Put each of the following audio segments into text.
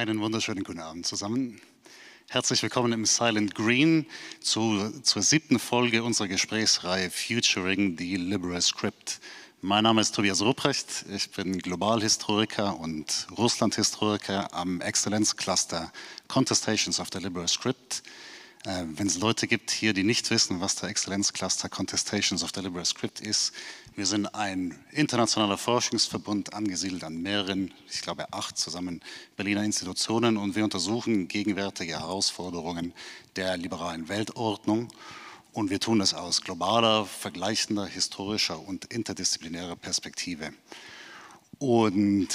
Einen wunderschönen guten Abend zusammen. Herzlich willkommen im Silent Green zur 7. Folge unserer Gesprächsreihe Futuring the Liberal Script. Mein Name ist Tobias Rupprecht, ich bin Globalhistoriker und Russlandhistoriker am Exzellenzcluster Contestations of the Liberal Script. Wenn es Leute gibt hier, die nicht wissen, was der Exzellenzcluster Contestations of the Liberal Script ist, wir sind ein internationaler Forschungsverbund, angesiedelt an mehreren, ich glaube 8 zusammen Berliner Institutionen, und wir untersuchen gegenwärtige Herausforderungen der liberalen Weltordnung, und wir tun das aus globaler, vergleichender, historischer und interdisziplinärer Perspektive. Und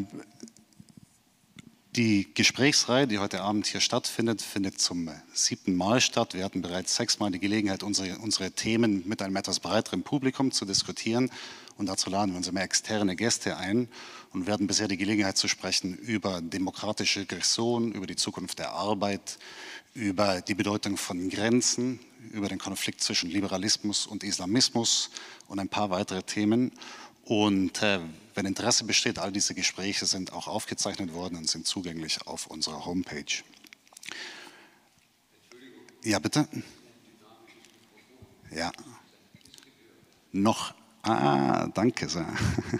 die Gesprächsreihe, die heute Abend hier stattfindet, findet zum 7. Mal statt. Wir hatten bereits 6 Mal die Gelegenheit, unsere Themen mit einem etwas breiteren Publikum zu diskutieren. Und dazu laden wir uns immer externe Gäste ein. Und wir hatten bisher die Gelegenheit zu sprechen über demokratische Aggression, über die Zukunft der Arbeit, über die Bedeutung von Grenzen, über den Konflikt zwischen Liberalismus und Islamismus und ein paar weitere Themen. Und wenn Interesse besteht, all diese Gespräche sind auch aufgezeichnet worden und sind zugänglich auf unserer Homepage. Ja, bitte? Ja. Noch? Danke sehr.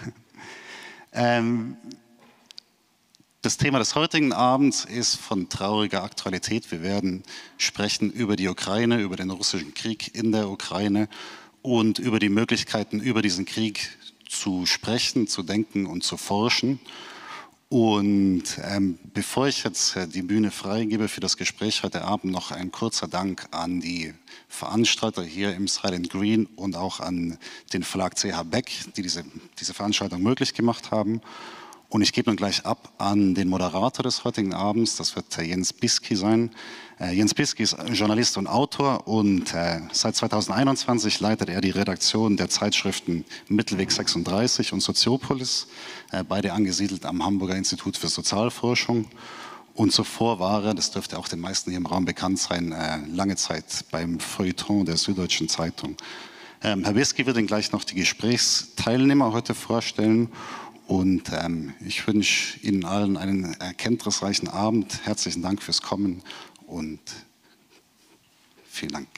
Das Thema des heutigen Abends ist von trauriger Aktualität. Wir werden sprechen über die Ukraine, über den russischen Krieg in der Ukraine und über die Möglichkeiten, über diesen Krieg zu sprechen, zu denken und zu forschen. Und bevor ich jetzt die Bühne freigebe für das Gespräch heute Abend, noch ein kurzer Dank an die Veranstalter hier im Silent Green und auch an den Verlag CH Beck, die diese Veranstaltung möglich gemacht haben. Und ich gebe nun gleich ab an den Moderator des heutigen Abends, das wird Jens Bisky sein. Jens Bisky ist Journalist und Autor und seit 2021 leitet er die Redaktion der Zeitschriften Mittelweg 36 und Soziopolis, beide angesiedelt am Hamburger Institut für Sozialforschung. Und zuvor war er, das dürfte auch den meisten hier im Raum bekannt sein, lange Zeit beim Feuilleton der Süddeutschen Zeitung. Herr Bisky wird Ihnen gleich noch die Gesprächsteilnehmer heute vorstellen. Und ich wünsche Ihnen allen einen erkenntnisreichen Abend. Herzlichen Dank fürs Kommen und vielen Dank.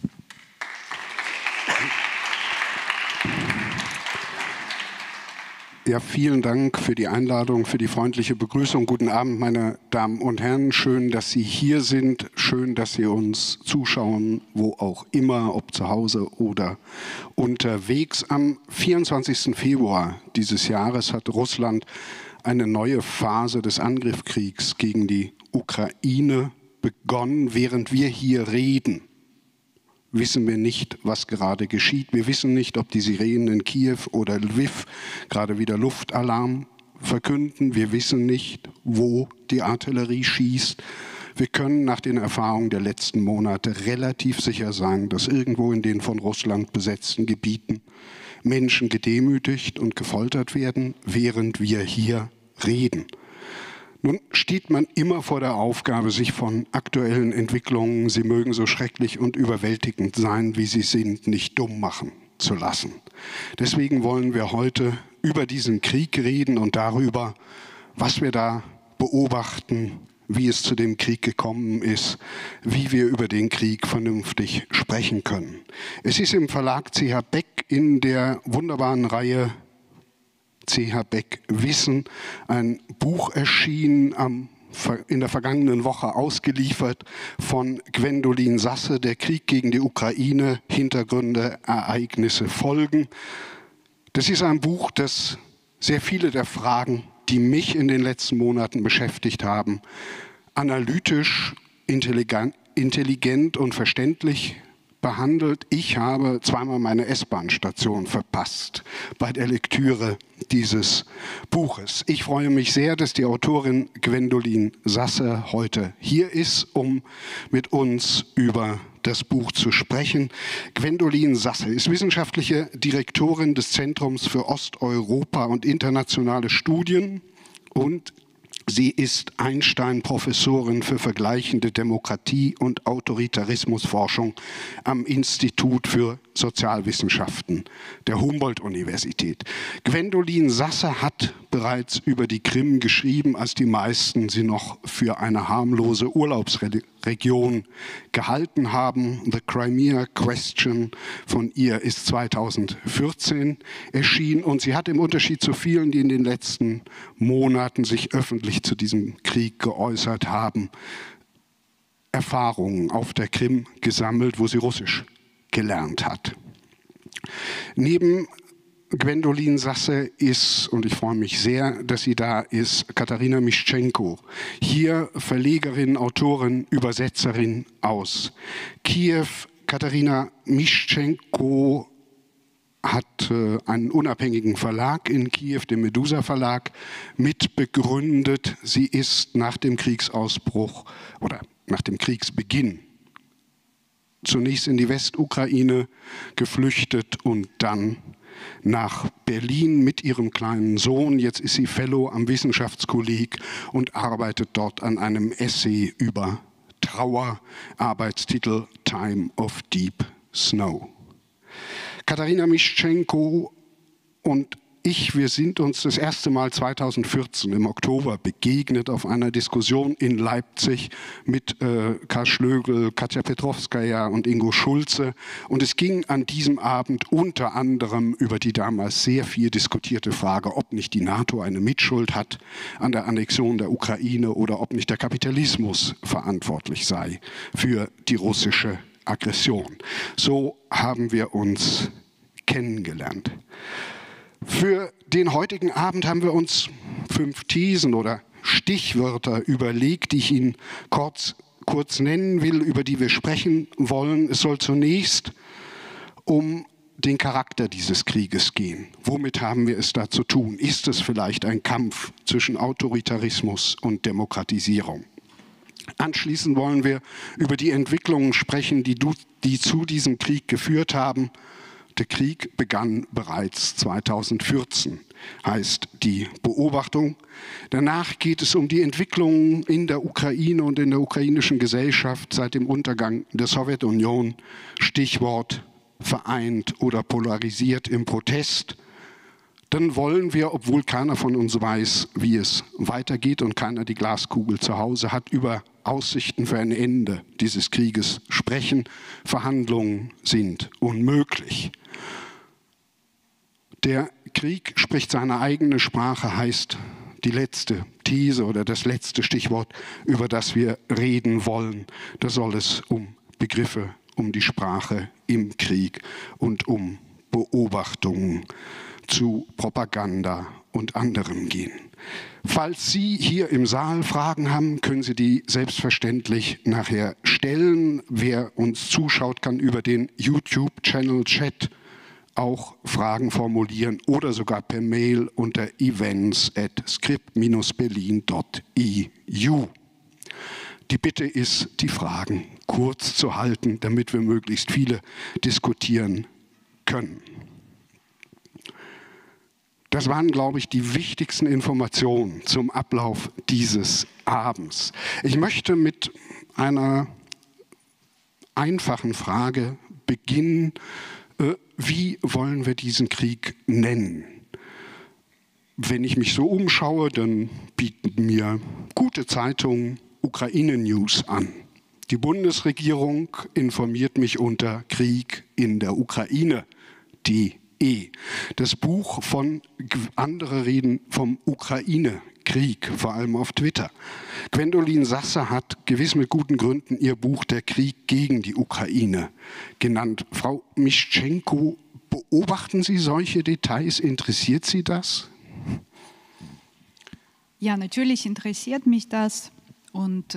Ja, vielen Dank für die Einladung, für die freundliche Begrüßung. Guten Abend, meine Damen und Herren. Schön, dass Sie hier sind. Schön, dass Sie uns zuschauen, wo auch immer, ob zu Hause oder unterwegs. Am 24. Februar dieses Jahres hat Russland eine neue Phase des Angriffskriegs gegen die Ukraine begonnen. Während wir hier reden, wissen wir nicht, was gerade geschieht. Wir wissen nicht, ob die Sirenen in Kiew oder Lviv gerade wieder Luftalarm verkünden. Wir wissen nicht, wo die Artillerie schießt. Wir können nach den Erfahrungen der letzten Monate relativ sicher sein, dass irgendwo in den von Russland besetzten Gebieten Menschen gedemütigt und gefoltert werden, während wir hier reden. Nun steht man immer vor der Aufgabe, sich von aktuellen Entwicklungen, sie mögen so schrecklich und überwältigend sein, wie sie sind, nicht dumm machen zu lassen. Deswegen wollen wir heute über diesen Krieg reden und darüber, was wir da beobachten, wie es zu dem Krieg gekommen ist, wie wir über den Krieg vernünftig sprechen können. Es ist im Verlag CH Beck in der wunderbaren Reihe CH Beck Wissen ein Buch erschienen, in der vergangenen Woche ausgeliefert von Gwendolin Sasse, Der Krieg gegen die Ukraine, Hintergründe, Ereignisse, Folgen. Das ist ein Buch, das sehr viele der Fragen, die mich in den letzten Monaten beschäftigt haben, analytisch, intelligent und verständlich behandelt. Ich habe zweimal meine S-Bahn-Station verpasst bei der Lektüre dieses Buches. Ich freue mich sehr, dass die Autorin Gwendolin Sasse heute hier ist, um mit uns über das Buch zu sprechen. Gwendolin Sasse ist wissenschaftliche Direktorin des Zentrums für Osteuropa und internationale Studien und sie ist Einstein-Professorin für vergleichende Demokratie- und Autoritarismusforschung am Institut für Sozialwissenschaften der Humboldt-Universität. Gwendoline Sasse hat bereits über die Krim geschrieben, als die meisten sie noch für eine harmlose Urlaubsregion gehalten haben. The Crimea Question von ihr ist 2014 erschienen und sie hat im Unterschied zu vielen, die in den letzten Monaten sich öffentlich zu diesem Krieg geäußert haben, Erfahrungen auf der Krim gesammelt, wo sie Russisch gelernt hat. Neben Gwendoline Sasse ist, und ich freue mich sehr, dass sie da ist, Katarina Mischenko. Hier Verlegerin, Autorin, Übersetzerin aus Kiew. Katarina Mischenko hat einen unabhängigen Verlag in Kiew, den Medusa Verlag, mitbegründet. Sie ist nach dem Kriegsausbruch oder nach dem Kriegsbeginn zunächst in die Westukraine geflüchtet und dann nach Berlin mit ihrem kleinen Sohn. Jetzt ist sie Fellow am Wissenschaftskolleg und arbeitet dort an einem Essay über Trauer, Arbeitstitel Time of Deep Snow. Katarina Mischenko und wir sind uns das erste Mal 2014 im Oktober begegnet auf einer Diskussion in Leipzig mit Karl Schlögl, Katja Petrovskaja und Ingo Schulze. Und es ging an diesem Abend unter anderem über die damals sehr viel diskutierte Frage, ob nicht die NATO eine Mitschuld hat an der Annexion der Ukraine oder ob nicht der Kapitalismus verantwortlich sei für die russische Aggression. So haben wir uns kennengelernt. Für den heutigen Abend haben wir uns 5 Thesen oder Stichwörter überlegt, die ich Ihnen kurz nennen will, über die wir sprechen wollen. Es soll zunächst um den Charakter dieses Krieges gehen. Womit haben wir es da zu tun? Ist es vielleicht ein Kampf zwischen Autoritarismus und Demokratisierung? Anschließend wollen wir über die Entwicklungen sprechen, die zu diesem Krieg geführt haben. Der Krieg begann bereits 2014, heißt die Beobachtung. Danach geht es um die Entwicklungen in der Ukraine und in der ukrainischen Gesellschaft seit dem Untergang der Sowjetunion. Stichwort vereint oder polarisiert im Protest. Dann wollen wir, obwohl keiner von uns weiß, wie es weitergeht und keiner die Glaskugel zu Hause hat, über Aussichten für ein Ende dieses Krieges sprechen. Verhandlungen sind unmöglich. Der Krieg spricht seine eigene Sprache, heißt die letzte These oder das letzte Stichwort, über das wir reden wollen. Da soll es um Begriffe, um die Sprache im Krieg und um Beobachtungen zu Propaganda und anderem gehen. Falls Sie hier im Saal Fragen haben, können Sie die selbstverständlich nachher stellen. Wer uns zuschaut, kann über den YouTube-Channel Chat auch Fragen formulieren oder sogar per Mail unter events@script-berlin.eu. Die Bitte ist, die Fragen kurz zu halten, damit wir möglichst viele diskutieren können. Das waren, glaube ich, die wichtigsten Informationen zum Ablauf dieses Abends. Ich möchte mit einer einfachen Frage beginnen. Wie wollen wir diesen Krieg nennen? Wenn ich mich so umschaue, dann bieten mir gute Zeitungen Ukraine-News an. Die Bundesregierung informiert mich unter Krieg in der Ukraine.de. Das Buch von andere reden vom Ukraine-Krieg, vor allem auf Twitter. Gwendoline Sasse hat gewiss mit guten Gründen ihr Buch Der Krieg gegen die Ukraine genannt. Frau Mischenko, beobachten Sie solche Details? Interessiert Sie das? Ja, natürlich interessiert mich das. Und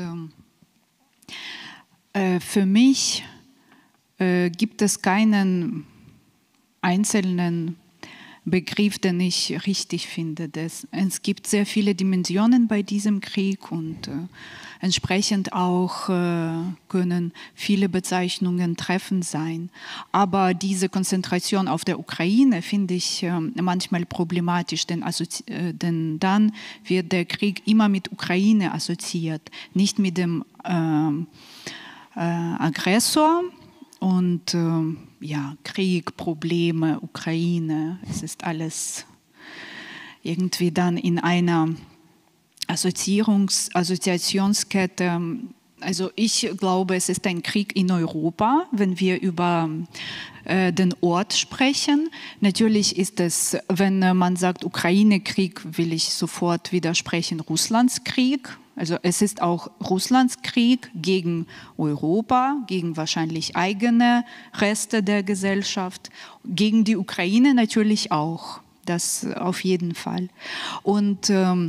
für mich gibt es keinen einzelnen Begriff, den ich richtig finde. Es gibt sehr viele Dimensionen bei diesem Krieg und entsprechend auch können viele Bezeichnungen treffend sein. Aber diese Konzentration auf der Ukraine finde ich manchmal problematisch, denn dann wird der Krieg immer mit Ukraine assoziiert, nicht mit dem Aggressor. Und ja, Krieg, Probleme, Ukraine, es ist alles irgendwie dann in einer Assoziationskette. Also ich glaube, es ist ein Krieg in Europa, wenn wir über den Ort sprechen. Natürlich ist es, wenn man sagt Ukraine-Krieg, will ich sofort widersprechen, Russlands Krieg. Also es ist auch Russlands Krieg gegen Europa, gegen wahrscheinlich eigene Reste der Gesellschaft, gegen die Ukraine natürlich auch, das auf jeden Fall. Und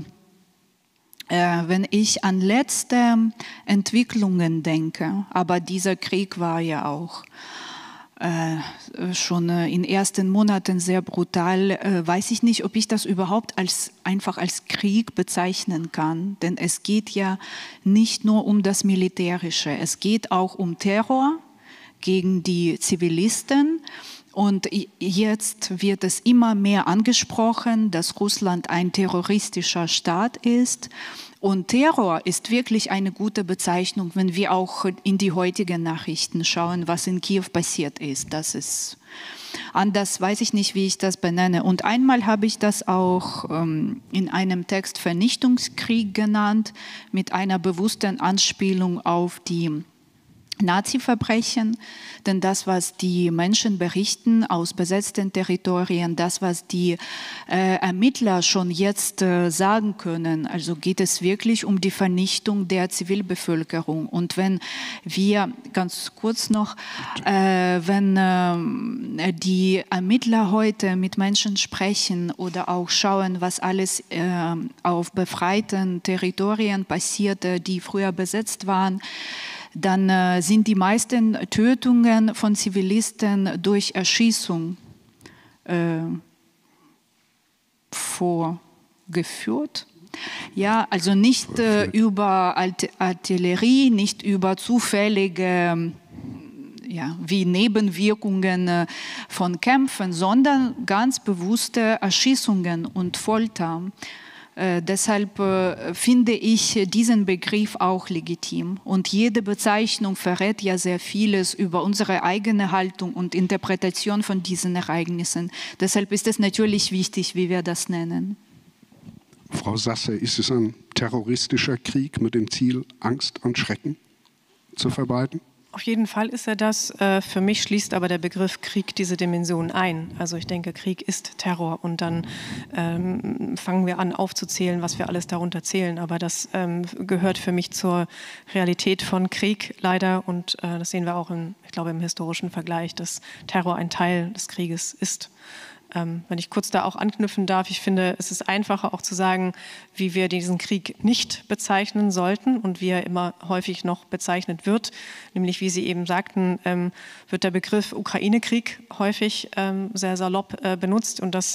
wenn ich an letzte Entwicklungen denke, aber dieser Krieg war ja auch schon in ersten Monaten sehr brutal, weiß ich nicht, ob ich das überhaupt einfach als Krieg bezeichnen kann. Denn es geht ja nicht nur um das Militärische, es geht auch um Terror gegen die Zivilisten. Und jetzt wird es immer mehr angesprochen, dass Russland ein terroristischer Staat ist. Und Terror ist wirklich eine gute Bezeichnung, wenn wir auch in die heutigen Nachrichten schauen, was in Kiew passiert ist. Das ist anders, weiß ich nicht, wie ich das benenne. Und einmal habe ich das auch in einem Text Vernichtungskrieg genannt, mit einer bewussten Anspielung auf die Nazi-Verbrechen, denn das, was die Menschen berichten aus besetzten Territorien, das, was die Ermittler schon jetzt sagen können, also geht es wirklich um die Vernichtung der Zivilbevölkerung. Und wenn wir, ganz kurz noch, wenn die Ermittler heute mit Menschen sprechen oder auch schauen, was alles auf befreiten Territorien passierte, die früher besetzt waren, dann sind die meisten Tötungen von Zivilisten durch Erschießung vorgeführt. Ja, also nicht über Artillerie, nicht über zufällige wie Nebenwirkungen von Kämpfen, sondern ganz bewusste Erschießungen und Folter. Deshalb finde ich diesen Begriff auch legitim. Und jede Bezeichnung verrät ja sehr vieles über unsere eigene Haltung und Interpretation von diesen Ereignissen. Deshalb ist es natürlich wichtig, wie wir das nennen. Frau Sasse, ist es ein terroristischer Krieg mit dem Ziel, Angst und Schrecken zu verbreiten? Auf jeden Fall ist er das. Für mich schließt aber der Begriff Krieg diese Dimension ein. Also ich denke, Krieg ist Terror und dann fangen wir an aufzuzählen, was wir alles darunter zählen. Aber das gehört für mich zur Realität von Krieg leider und das sehen wir auch im historischen Vergleich, dass Terror ein Teil des Krieges ist. Wenn ich kurz da auch anknüpfen darf, ich finde, es ist einfacher auch zu sagen, wie wir diesen Krieg nicht bezeichnen sollten und wie er immer häufig noch bezeichnet wird. Nämlich, wie Sie eben sagten, wird der Begriff Ukraine-Krieg häufig sehr salopp benutzt und das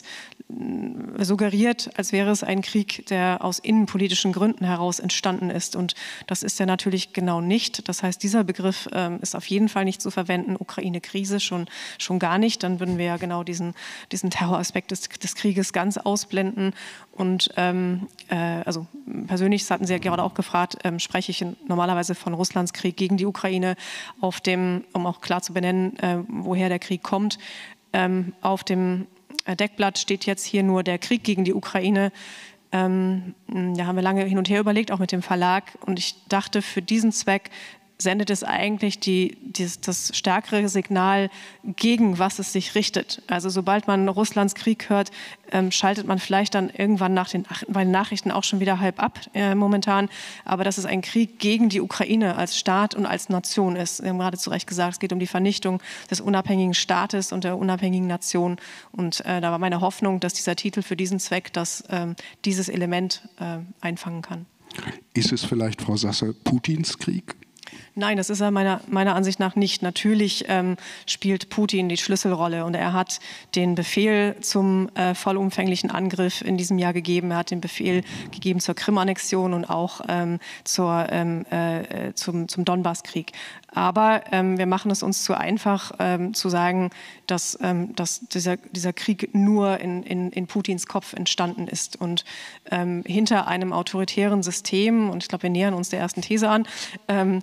suggeriert, als wäre es ein Krieg, der aus innenpolitischen Gründen heraus entstanden ist. Und das ist er natürlich genau nicht. Das heißt, dieser Begriff ist auf jeden Fall nicht zu verwenden. Ukraine-Krise schon gar nicht. Dann würden wir ja genau diesen Terroraspekt des Krieges ganz ausblenden. Und also persönlich, das hatten Sie ja gerade auch gefragt, spreche ich normalerweise von Russlands Krieg gegen die Ukraine, um auch klar zu benennen, woher der Krieg kommt. Auf dem Deckblatt steht jetzt hier nur der Krieg gegen die Ukraine. Da haben wir lange hin und her überlegt, auch mit dem Verlag. Und ich dachte, für diesen Zweck sendet es eigentlich das stärkere Signal, gegen was es sich richtet. Also sobald man Russlands Krieg hört, schaltet man vielleicht dann irgendwann bei den Nachrichten auch schon wieder halb ab momentan. Aber dass es ein Krieg gegen die Ukraine als Staat und als Nation ist. Sie haben gerade zu Recht gesagt, es geht um die Vernichtung des unabhängigen Staates und der unabhängigen Nation. Und da war meine Hoffnung, dass dieser Titel für diesen Zweck dieses Element einfangen kann. Ist es vielleicht, Frau Sasse, Putins Krieg? Nein, das ist er meiner Ansicht nach nicht. Natürlich spielt Putin die Schlüsselrolle und er hat den Befehl zum vollumfänglichen Angriff in diesem Jahr gegeben. Er hat den Befehl gegeben zur Krim-Annexion und auch zum Donbasskrieg. Aber wir machen es uns zu einfach zu sagen, dass dieser Krieg nur in Putins Kopf entstanden ist. Und hinter einem autoritären System, und ich glaube, wir nähern uns der ersten These an,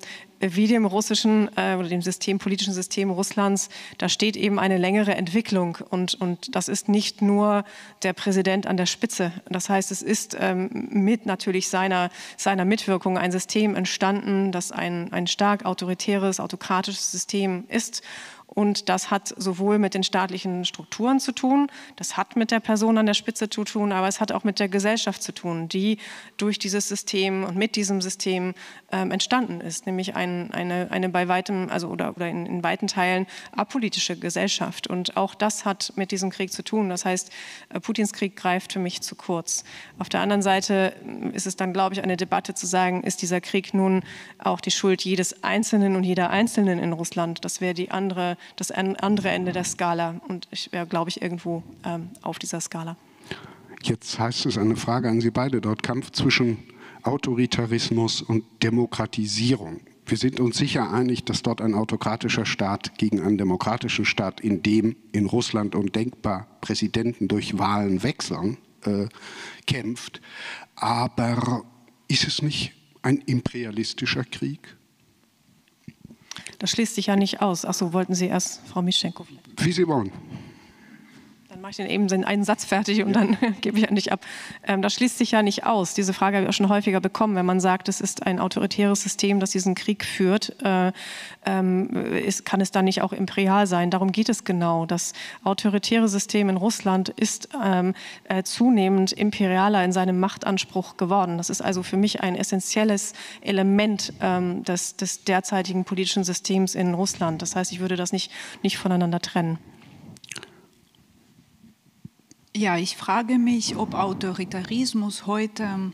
wie dem russischen oder dem politischen System Russlands, da steht eben eine längere Entwicklung und das ist nicht nur der Präsident an der Spitze. Das heißt, es ist mit natürlich seiner Mitwirkung ein System entstanden, das ein stark autoritäres, autokratisches System ist. Und das hat sowohl mit den staatlichen Strukturen zu tun, das hat mit der Person an der Spitze zu tun, aber es hat auch mit der Gesellschaft zu tun, die durch dieses System und mit diesem System entstanden ist, nämlich eine bei weitem, also oder in weiten Teilen apolitische Gesellschaft. Und auch das hat mit diesem Krieg zu tun. Das heißt, Putins Krieg greift für mich zu kurz. Auf der anderen Seite ist es dann, glaube ich, eine Debatte zu sagen, ist dieser Krieg nun auch die Schuld jedes Einzelnen und jeder Einzelnen in Russland? Das wäre das andere Ende der Skala. Und ich wäre, glaube ich, irgendwo auf dieser Skala. Jetzt heißt es eine Frage an Sie beide dort: Kampf zwischen Autoritarismus und Demokratisierung. Wir sind uns sicher einig, dass dort ein autokratischer Staat gegen einen demokratischen Staat, in dem in Russland undenkbar Präsidenten durch Wahlen wechseln, kämpft. Aber ist es nicht ein imperialistischer Krieg? Das schließt sich ja nicht aus. Ach so, wollten Sie erst, Frau Mischenko? Wie Sie wollen. Dann mache ich den eben einen Satz fertig und dann gebe ich an dich ab. Das schließt sich ja nicht aus. Diese Frage habe ich auch schon häufiger bekommen. Wenn man sagt, es ist ein autoritäres System, das diesen Krieg führt, kann es dann nicht auch imperial sein? Darum geht es genau. Das autoritäre System in Russland ist zunehmend imperialer in seinem Machtanspruch geworden. Das ist also für mich ein essentielles Element des derzeitigen politischen Systems in Russland. Das heißt, ich würde das nicht voneinander trennen. Ja, ich frage mich, ob Autoritarismus heute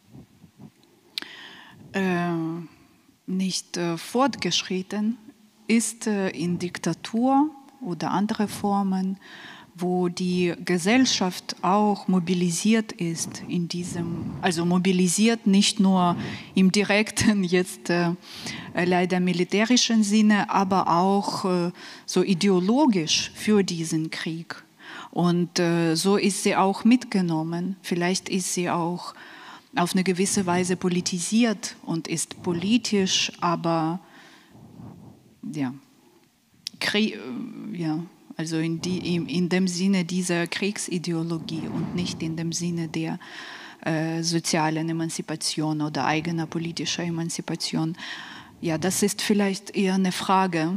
nicht fortgeschritten ist in Diktatur oder andere Formen, wo die Gesellschaft auch mobilisiert ist in diesem, also mobilisiert nicht nur im direkten, jetzt leider militärischen Sinne, aber auch so ideologisch für diesen Krieg. Und so ist sie auch mitgenommen. Vielleicht ist sie auch auf eine gewisse Weise politisiert und ist politisch, aber ja, also in dem Sinne dieser Kriegsideologie und nicht in dem Sinne der sozialen Emanzipation oder eigener politischer Emanzipation. Ja, das ist vielleicht eher eine Frage.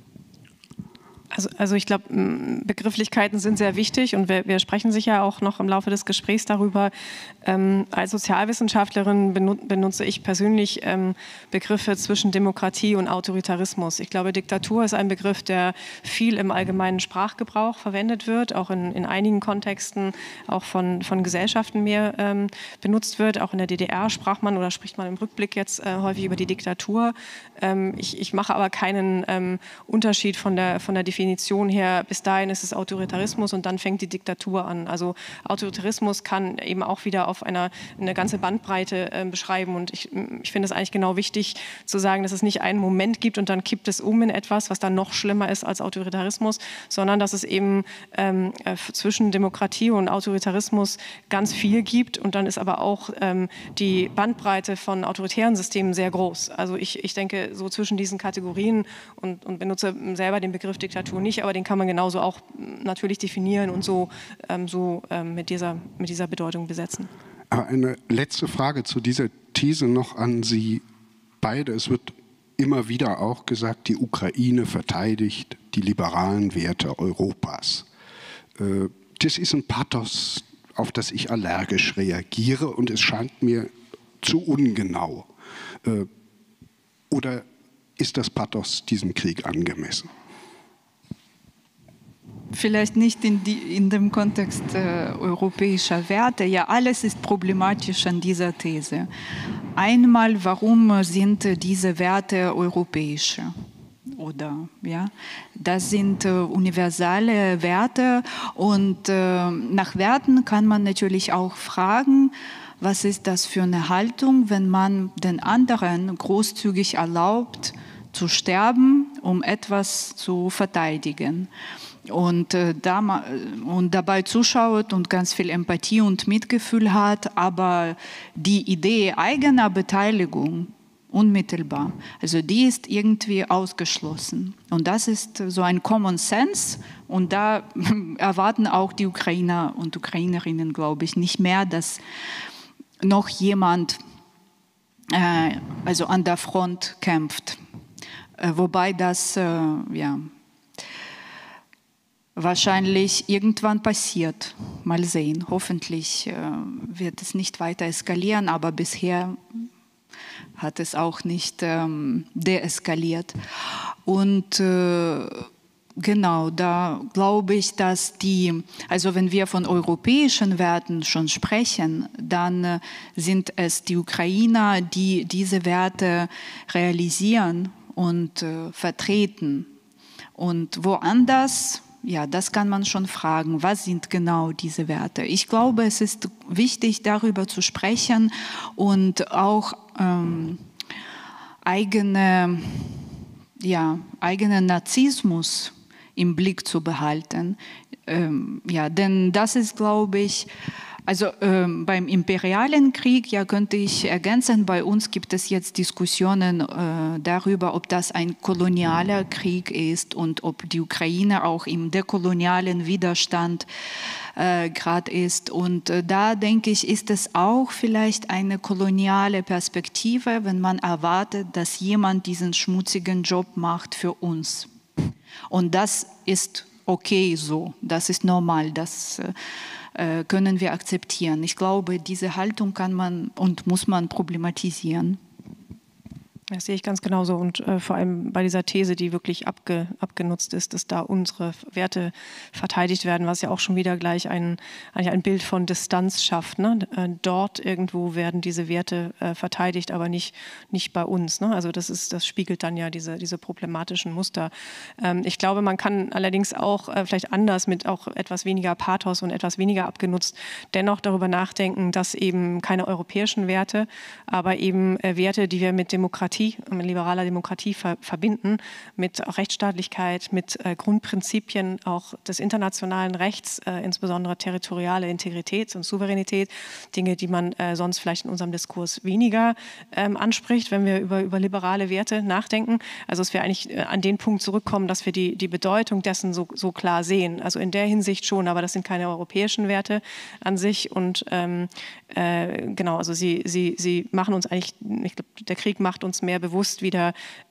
Also ich glaube, Begrifflichkeiten sind sehr wichtig und wir sprechen sicher auch noch im Laufe des Gesprächs darüber. Als Sozialwissenschaftlerin benutze ich persönlich Begriffe zwischen Demokratie und Autoritarismus. Ich glaube, Diktatur ist ein Begriff, der viel im allgemeinen Sprachgebrauch verwendet wird, auch in einigen Kontexten auch von Gesellschaften mehr benutzt wird. Auch in der DDR sprach man oder spricht man im Rückblick jetzt häufig über die Diktatur. Ich mache aber keinen Unterschied von der Definition her, bis dahin ist es Autoritarismus und dann fängt die Diktatur an. Also Autoritarismus kann eben auch wieder auf eine ganze Bandbreite beschreiben und ich finde es eigentlich genau wichtig zu sagen, dass es nicht einen Moment gibt und dann kippt es um in etwas, was dann noch schlimmer ist als Autoritarismus, sondern dass es eben zwischen Demokratie und Autoritarismus ganz viel gibt und dann ist aber auch die Bandbreite von autoritären Systemen sehr groß. Also ich denke, so zwischen diesen Kategorien und benutze selber den Begriff Diktatur nicht, aber den kann man genauso auch natürlich definieren und so mit dieser Bedeutung besetzen. Aber eine letzte Frage zu dieser These noch an Sie beide. Es wird immer wieder auch gesagt, die Ukraine verteidigt die liberalen Werte Europas. Das ist ein Pathos, auf das ich allergisch reagiere und es scheint mir zu ungenau. Oder ist das Pathos diesem Krieg angemessen? Vielleicht nicht in dem Kontext europäischer Werte. Ja, alles ist problematisch an dieser These. Einmal, warum sind diese Werte europäische? Oder, ja, das sind universelle Werte und nach Werten kann man natürlich auch fragen, was ist das für eine Haltung, wenn man den anderen großzügig erlaubt, zu sterben, um etwas zu verteidigen. Und dabei zuschaut und ganz viel Empathie und Mitgefühl hat, aber die Idee eigener Beteiligung unmittelbar. Also die ist irgendwie ausgeschlossen. Und das ist so ein Common Sense. Und da erwarten auch die Ukrainer und Ukrainerinnen, glaube ich, nicht mehr, dass noch jemand also an der Front kämpft. Wobei das wahrscheinlich irgendwann passiert. Mal sehen. Hoffentlich wird es nicht weiter eskalieren, aber bisher hat es auch nicht deeskaliert. Und genau, da glaube ich, dass also wenn wir von europäischen Werten schon sprechen, dann sind es die Ukrainer, die diese Werte realisieren und vertreten. Und woanders, ja, das kann man schon fragen, was sind genau diese Werte? Ich glaube, es ist wichtig, darüber zu sprechen und auch eigenen Narzissmus im Blick zu behalten. Denn das ist, glaube ich, also beim imperialen Krieg, ja, könnte ich ergänzen, bei uns gibt es jetzt Diskussionen darüber, ob das ein kolonialer Krieg ist und ob die Ukraine auch im dekolonialen Widerstand gerade ist. Und da denke ich, ist es auch vielleicht eine koloniale Perspektive, wenn man erwartet, dass jemand diesen schmutzigen Job macht für uns. Und das ist okay so, das ist normal, das können wir akzeptieren. Ich glaube, diese Haltung kann man und muss man problematisieren. Das sehe ich ganz genauso und vor allem bei dieser These, die wirklich abgenutzt ist, dass da unsere Werte verteidigt werden, was ja auch schon wieder gleich eigentlich ein Bild von Distanz schafft. Ne? Dort irgendwo werden diese Werte verteidigt, aber nicht bei uns. Ne? Also das spiegelt dann ja diese problematischen Muster. Ich glaube, man kann allerdings auch vielleicht anders mit auch etwas weniger Pathos und etwas weniger abgenutzt dennoch darüber nachdenken, dass eben keine europäischen Werte, aber eben Werte, die wir mit Demokratie, mit liberaler Demokratie verbinden, mit Rechtsstaatlichkeit, mit Grundprinzipien auch des internationalen Rechts, insbesondere territoriale Integrität und Souveränität, Dinge, die man sonst vielleicht in unserem Diskurs weniger anspricht, wenn wir über liberale Werte nachdenken. Also dass wir eigentlich an den Punkt zurückkommen, dass wir die Bedeutung dessen so klar sehen. Also in der Hinsicht schon, aber das sind keine europäischen Werte an sich und genau, also sie machen uns eigentlich, ich glaube, der Krieg macht uns mehr bewusst wieder,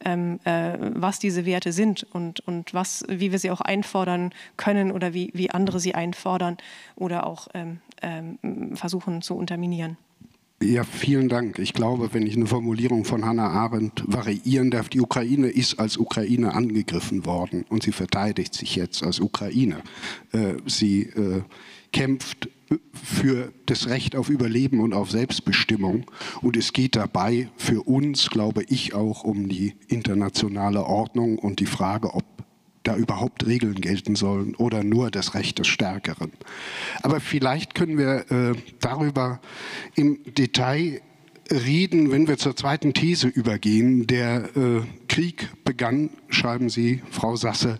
was diese Werte sind und wie wir sie auch einfordern können oder wie andere sie einfordern oder auch versuchen zu unterminieren. Ja, vielen Dank. Ich glaube, wenn ich eine Formulierung von Hannah Arendt variieren darf, die Ukraine ist als Ukraine angegriffen worden und sie verteidigt sich jetzt als Ukraine. Sie kämpft für das Recht auf Überleben und auf Selbstbestimmung. Und es geht dabei für uns, glaube ich, auch um die internationale Ordnung und die Frage, ob da überhaupt Regeln gelten sollen oder nur das Recht des Stärkeren. Aber vielleicht können wir darüber im Detail reden, wenn wir zur zweiten These übergehen. Der Krieg begann, schreiben Sie, Frau Sasse,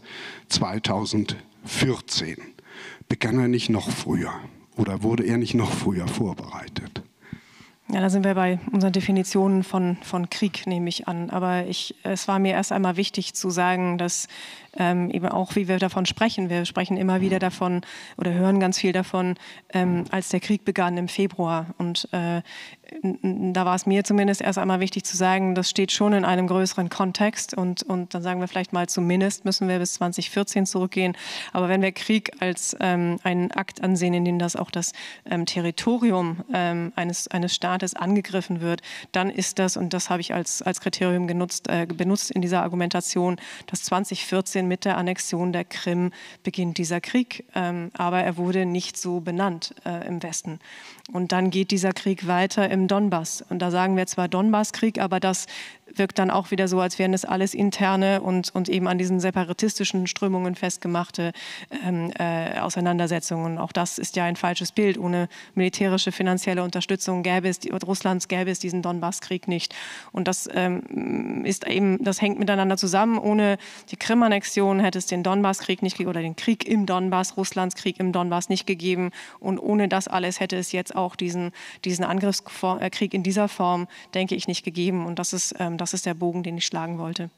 2014. Begann er nicht noch früher? Oder wurde er nicht noch früher vorbereitet? Ja, da sind wir bei unseren Definitionen von Krieg, nehme ich an. Aber es war mir erst einmal wichtig zu sagen, dass eben auch, wie wir davon sprechen, wir sprechen immer wieder davon oder hören ganz viel davon, als der Krieg begann im Februar. Und da war es mir zumindest erst einmal wichtig zu sagen, das steht schon in einem größeren Kontext. Und dann sagen wir vielleicht mal, zumindest müssen wir bis 2014 zurückgehen. Aber wenn wir Krieg als einen Akt ansehen, in dem das auch das Territorium eines Staates angegriffen wird, dann ist das, und das habe ich als Kriterium benutzt in dieser Argumentation, dass 2014 mit der Annexion der Krim beginnt dieser Krieg. Aber er wurde nicht so benannt im Westen. Und dann geht dieser Krieg weiter im Donbass. Und da sagen wir zwar Donbasskrieg, aber das wirkt dann auch wieder so, als wären das alles interne und eben an diesen separatistischen Strömungen festgemachte Auseinandersetzungen. Auch das ist ja ein falsches Bild. Ohne militärische, finanzielle Unterstützung Russlands gäbe es diesen Donbasskrieg nicht. Und das das hängt miteinander zusammen. Ohne die Krim-Annexion hätte es den Donbasskrieg nicht gegeben oder den Krieg im Donbass, Russlands Krieg im Donbass nicht gegeben. Und ohne das alles hätte es jetzt auch diesen Angriffskrieg in dieser Form, denke ich, nicht gegeben. Und das ist der Bogen, den ich schlagen wollte.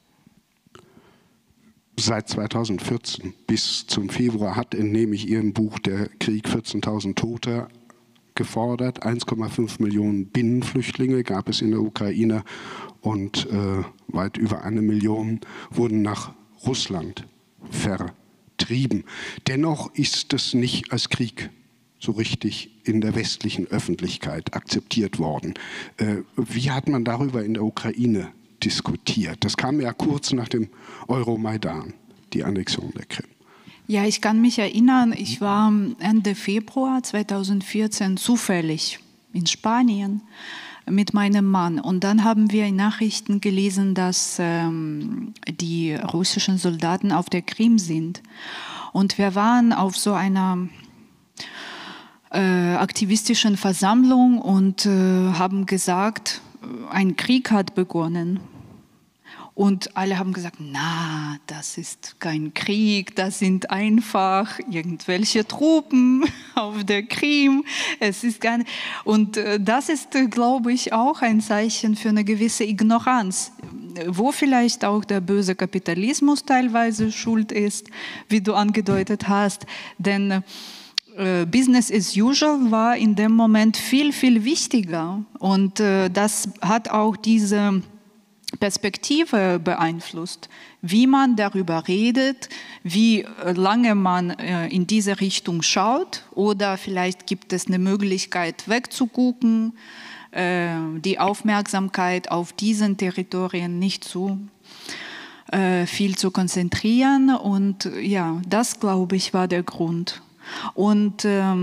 Seit 2014 bis zum Februar hat, entnehme ich Ihrem Buch, der Krieg 14.000 Tote gefordert. 1,5 Millionen Binnenflüchtlinge gab es in der Ukraine und weit über 1 Million wurden nach Russland vertrieben. Dennoch ist es nicht als Krieg so richtig in der westlichen Öffentlichkeit akzeptiert worden. Wie hat man darüber in der Ukraine diskutiert? Das kam ja kurz nach dem Euromaidan, die Annexion der Krim. Ja, ich kann mich erinnern, ich war Ende Februar 2014 zufällig in Spanien mit meinem Mann. Und dann haben wir in Nachrichten gelesen, dass die russischen Soldaten auf der Krim sind. Und wir waren auf so einer aktivistischen Versammlung und haben gesagt, ein Krieg hat begonnen. Und alle haben gesagt, na, das ist kein Krieg, das sind einfach irgendwelche Truppen auf der Krim. Es ist gar nicht. Und das ist, glaube ich, auch ein Zeichen für eine gewisse Ignoranz, wo vielleicht auch der böse Kapitalismus teilweise schuld ist, wie du angedeutet hast. Denn Business as usual war in dem Moment viel, viel wichtiger. Und das hat auch diese Perspektive beeinflusst, wie man darüber redet, wie lange man in diese Richtung schaut, oder vielleicht gibt es eine Möglichkeit wegzugucken, die Aufmerksamkeit auf diesen Territorien nicht zu viel zu konzentrieren. Und ja, das, glaube ich, war der Grund. Und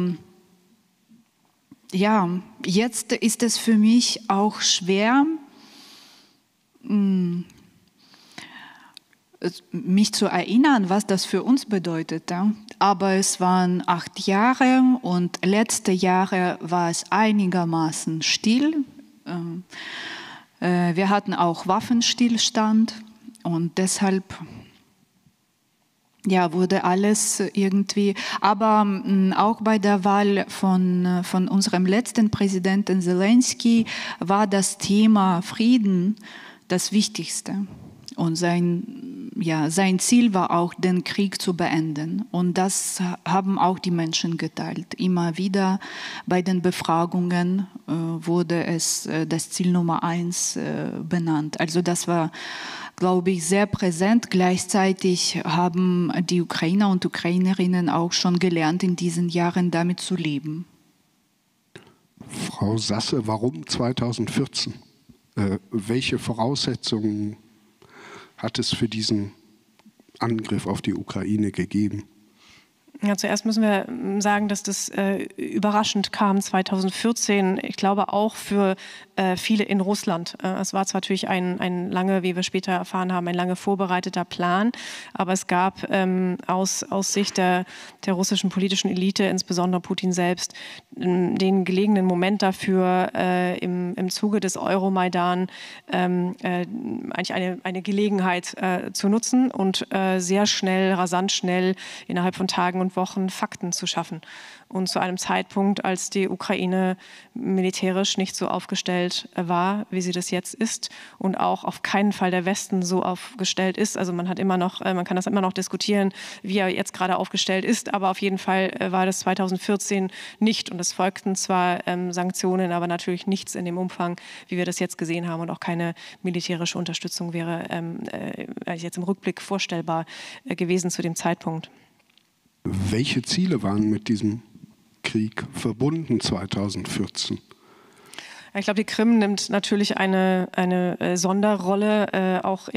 ja, jetzt ist es für mich auch schwer, mich zu erinnern, was das für uns bedeutete. Aber es waren 8 Jahre und letzte Jahre war es einigermaßen still. Wir hatten auch Waffenstillstand und deshalb ja, wurde alles irgendwie, aber auch bei der Wahl von unserem letzten Präsidenten Zelensky war das Thema Frieden das Wichtigste. Und sein Ziel war auch, den Krieg zu beenden. Und das haben auch die Menschen geteilt. Immer wieder bei den Befragungen wurde es das Ziel Nummer 1 benannt. Also das war, glaube ich, sehr präsent. Gleichzeitig haben die Ukrainer und Ukrainerinnen auch schon gelernt, in diesen Jahren damit zu leben. Frau Sasse, warum 2014? Welche Voraussetzungen hat es für diesen Angriff auf die Ukraine gegeben? Ja, zuerst müssen wir sagen, dass das überraschend kam 2014. Ich glaube auch für viele in Russland. Es war zwar natürlich ein lange, wie wir später erfahren haben, ein lange vorbereiteter Plan, aber es gab aus Sicht der russischen politischen Elite, insbesondere Putin selbst, den gelegenen Moment dafür, im Zuge des Euromaidan eigentlich eine Gelegenheit zu nutzen und sehr schnell, rasant schnell, innerhalb von Tagen und Wochen Fakten zu schaffen. Und zu einem Zeitpunkt, als die Ukraine militärisch nicht so aufgestellt war, wie sie das jetzt ist, und auch auf keinen Fall der Westen so aufgestellt ist. Also man kann das immer noch diskutieren, wie er jetzt gerade aufgestellt ist, aber auf jeden Fall war das 2014 nicht. Und es folgten zwar Sanktionen, aber natürlich nichts in dem Umfang, wie wir das jetzt gesehen haben, und auch keine militärische Unterstützung wäre jetzt im Rückblick vorstellbar gewesen zu dem Zeitpunkt. Welche Ziele waren mit diesem Krieg verbunden 2014? Ich glaube, die Krim nimmt natürlich eine Sonderrolle, auch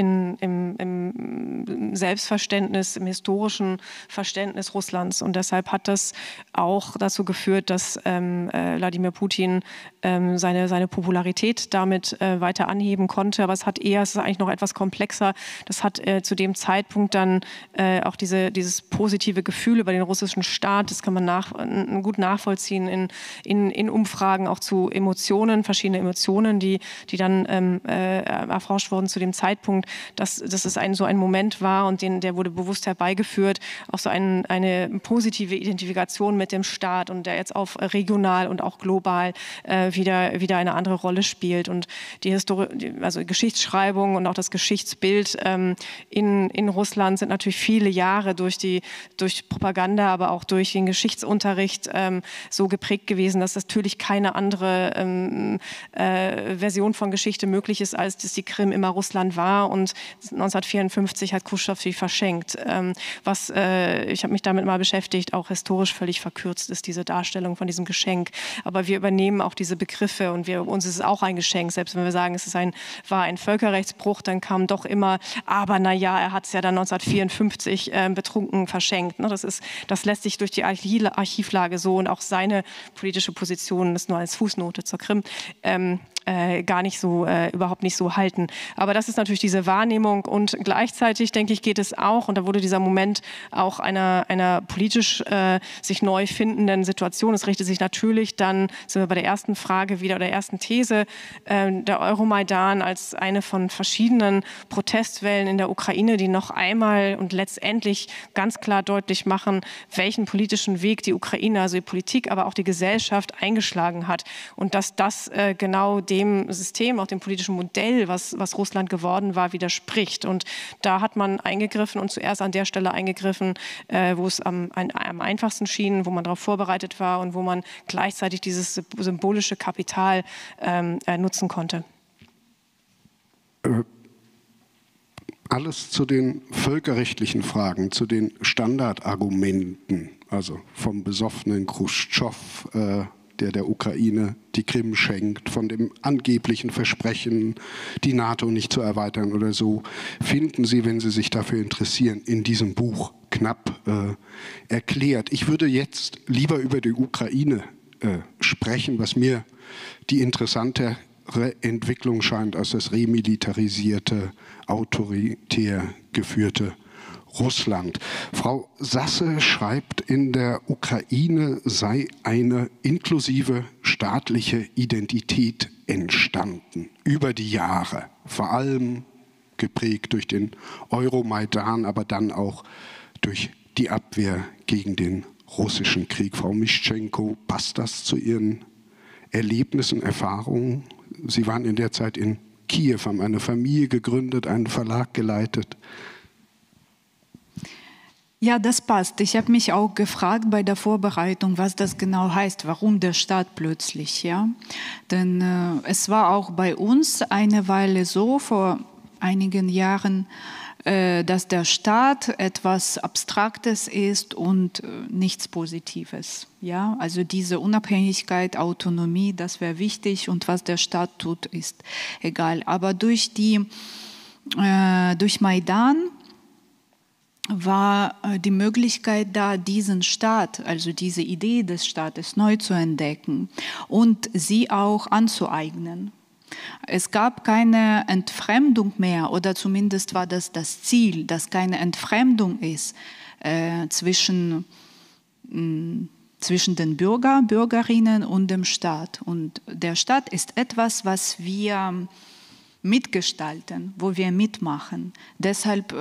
im Selbstverständnis, im historischen Verständnis Russlands. Und deshalb hat das auch dazu geführt, dass Wladimir Putin seine Popularität damit weiter anheben konnte. Aber es ist eigentlich noch etwas komplexer. Das hat zu dem Zeitpunkt dann auch dieses positive Gefühl über den russischen Staat, das kann man gut nachvollziehen in Umfragen, auch zu Emotionen, verschiedene Emotionen, die dann erforscht wurden zu dem Zeitpunkt, dass es so ein Moment war und der wurde bewusst herbeigeführt, auch so eine positive Identifikation mit dem Staat und der jetzt auf regional und auch global wieder eine andere Rolle spielt. Und die also Geschichtsschreibung und auch das Geschichtsbild in Russland sind natürlich viele Jahre durch Propaganda, aber auch durch den Geschichtsunterricht so geprägt gewesen, dass natürlich keine andere Version von Geschichte möglich ist, als dass die Krim immer Russland war und 1954 hat Khrushchev sie verschenkt. Ich habe mich damit mal beschäftigt, auch historisch völlig verkürzt ist diese Darstellung von diesem Geschenk. Aber wir übernehmen auch diese Begriffe und uns ist es auch ein Geschenk. Selbst wenn wir sagen, war ein Völkerrechtsbruch, dann kam doch immer, aber naja, er hat es ja dann 1954 betrunken verschenkt. Ne? Das lässt sich durch die Archivlage so und auch seine politische Position, das nur als Fußnote zur Krim, überhaupt nicht so halten. Aber das ist natürlich diese Wahrnehmung und gleichzeitig, denke ich, geht es auch, und da wurde dieser Moment auch einer politisch sich neu findenden Situation, es richtet sich natürlich dann, sind wir bei der ersten Frage wieder, oder der ersten These, der Euromaidan als eine von verschiedenen Protestwellen in der Ukraine, die noch einmal und letztendlich ganz klar deutlich machen, welchen politischen Weg die Ukraine, also die Politik, aber auch die Gesellschaft eingeschlagen hat und dass das genau dem System, auch dem politischen Modell, was Russland geworden war, widerspricht. Und da hat man eingegriffen und zuerst an der Stelle eingegriffen, wo es am einfachsten schien, wo man darauf vorbereitet war und wo man gleichzeitig dieses symbolische Kapital nutzen konnte. Alles zu den völkerrechtlichen Fragen, zu den Standardargumenten, also vom besoffenen Khrushchev, der Ukraine die Krim schenkt, von dem angeblichen Versprechen, die NATO nicht zu erweitern oder so, finden Sie, wenn Sie sich dafür interessieren, in diesem Buch knapp erklärt. Ich würde jetzt lieber über die Ukraine sprechen, was mir die interessantere Entwicklung scheint als das remilitarisierte, autoritär geführte Russland. Frau Sasse schreibt, in der Ukraine sei eine inklusive staatliche Identität entstanden über die Jahre, vor allem geprägt durch den Euromaidan, aber dann auch durch die Abwehr gegen den russischen Krieg. Frau Mischenko, passt das zu Ihren Erlebnissen, Erfahrungen? Sie waren in der Zeit in Kiew, haben eine Familie gegründet, einen Verlag geleitet. Ja, das passt. Ich habe mich auch gefragt bei der Vorbereitung, was das genau heißt, warum der Staat plötzlich. Ja? Denn es war auch bei uns eine Weile so, vor einigen Jahren, dass der Staat etwas Abstraktes ist und nichts Positives. Ja? Also diese Unabhängigkeit, Autonomie, das wäre wichtig und was der Staat tut, ist egal. Aber durch Maidan war die Möglichkeit da, diesen Staat, also diese Idee des Staates neu zu entdecken und sie auch anzueignen. Es gab keine Entfremdung mehr, oder zumindest war das das Ziel, dass keine Entfremdung ist zwischen den Bürgerinnen und dem Staat. Und der Staat ist etwas, was wir mitgestalten, wo wir mitmachen. Deshalb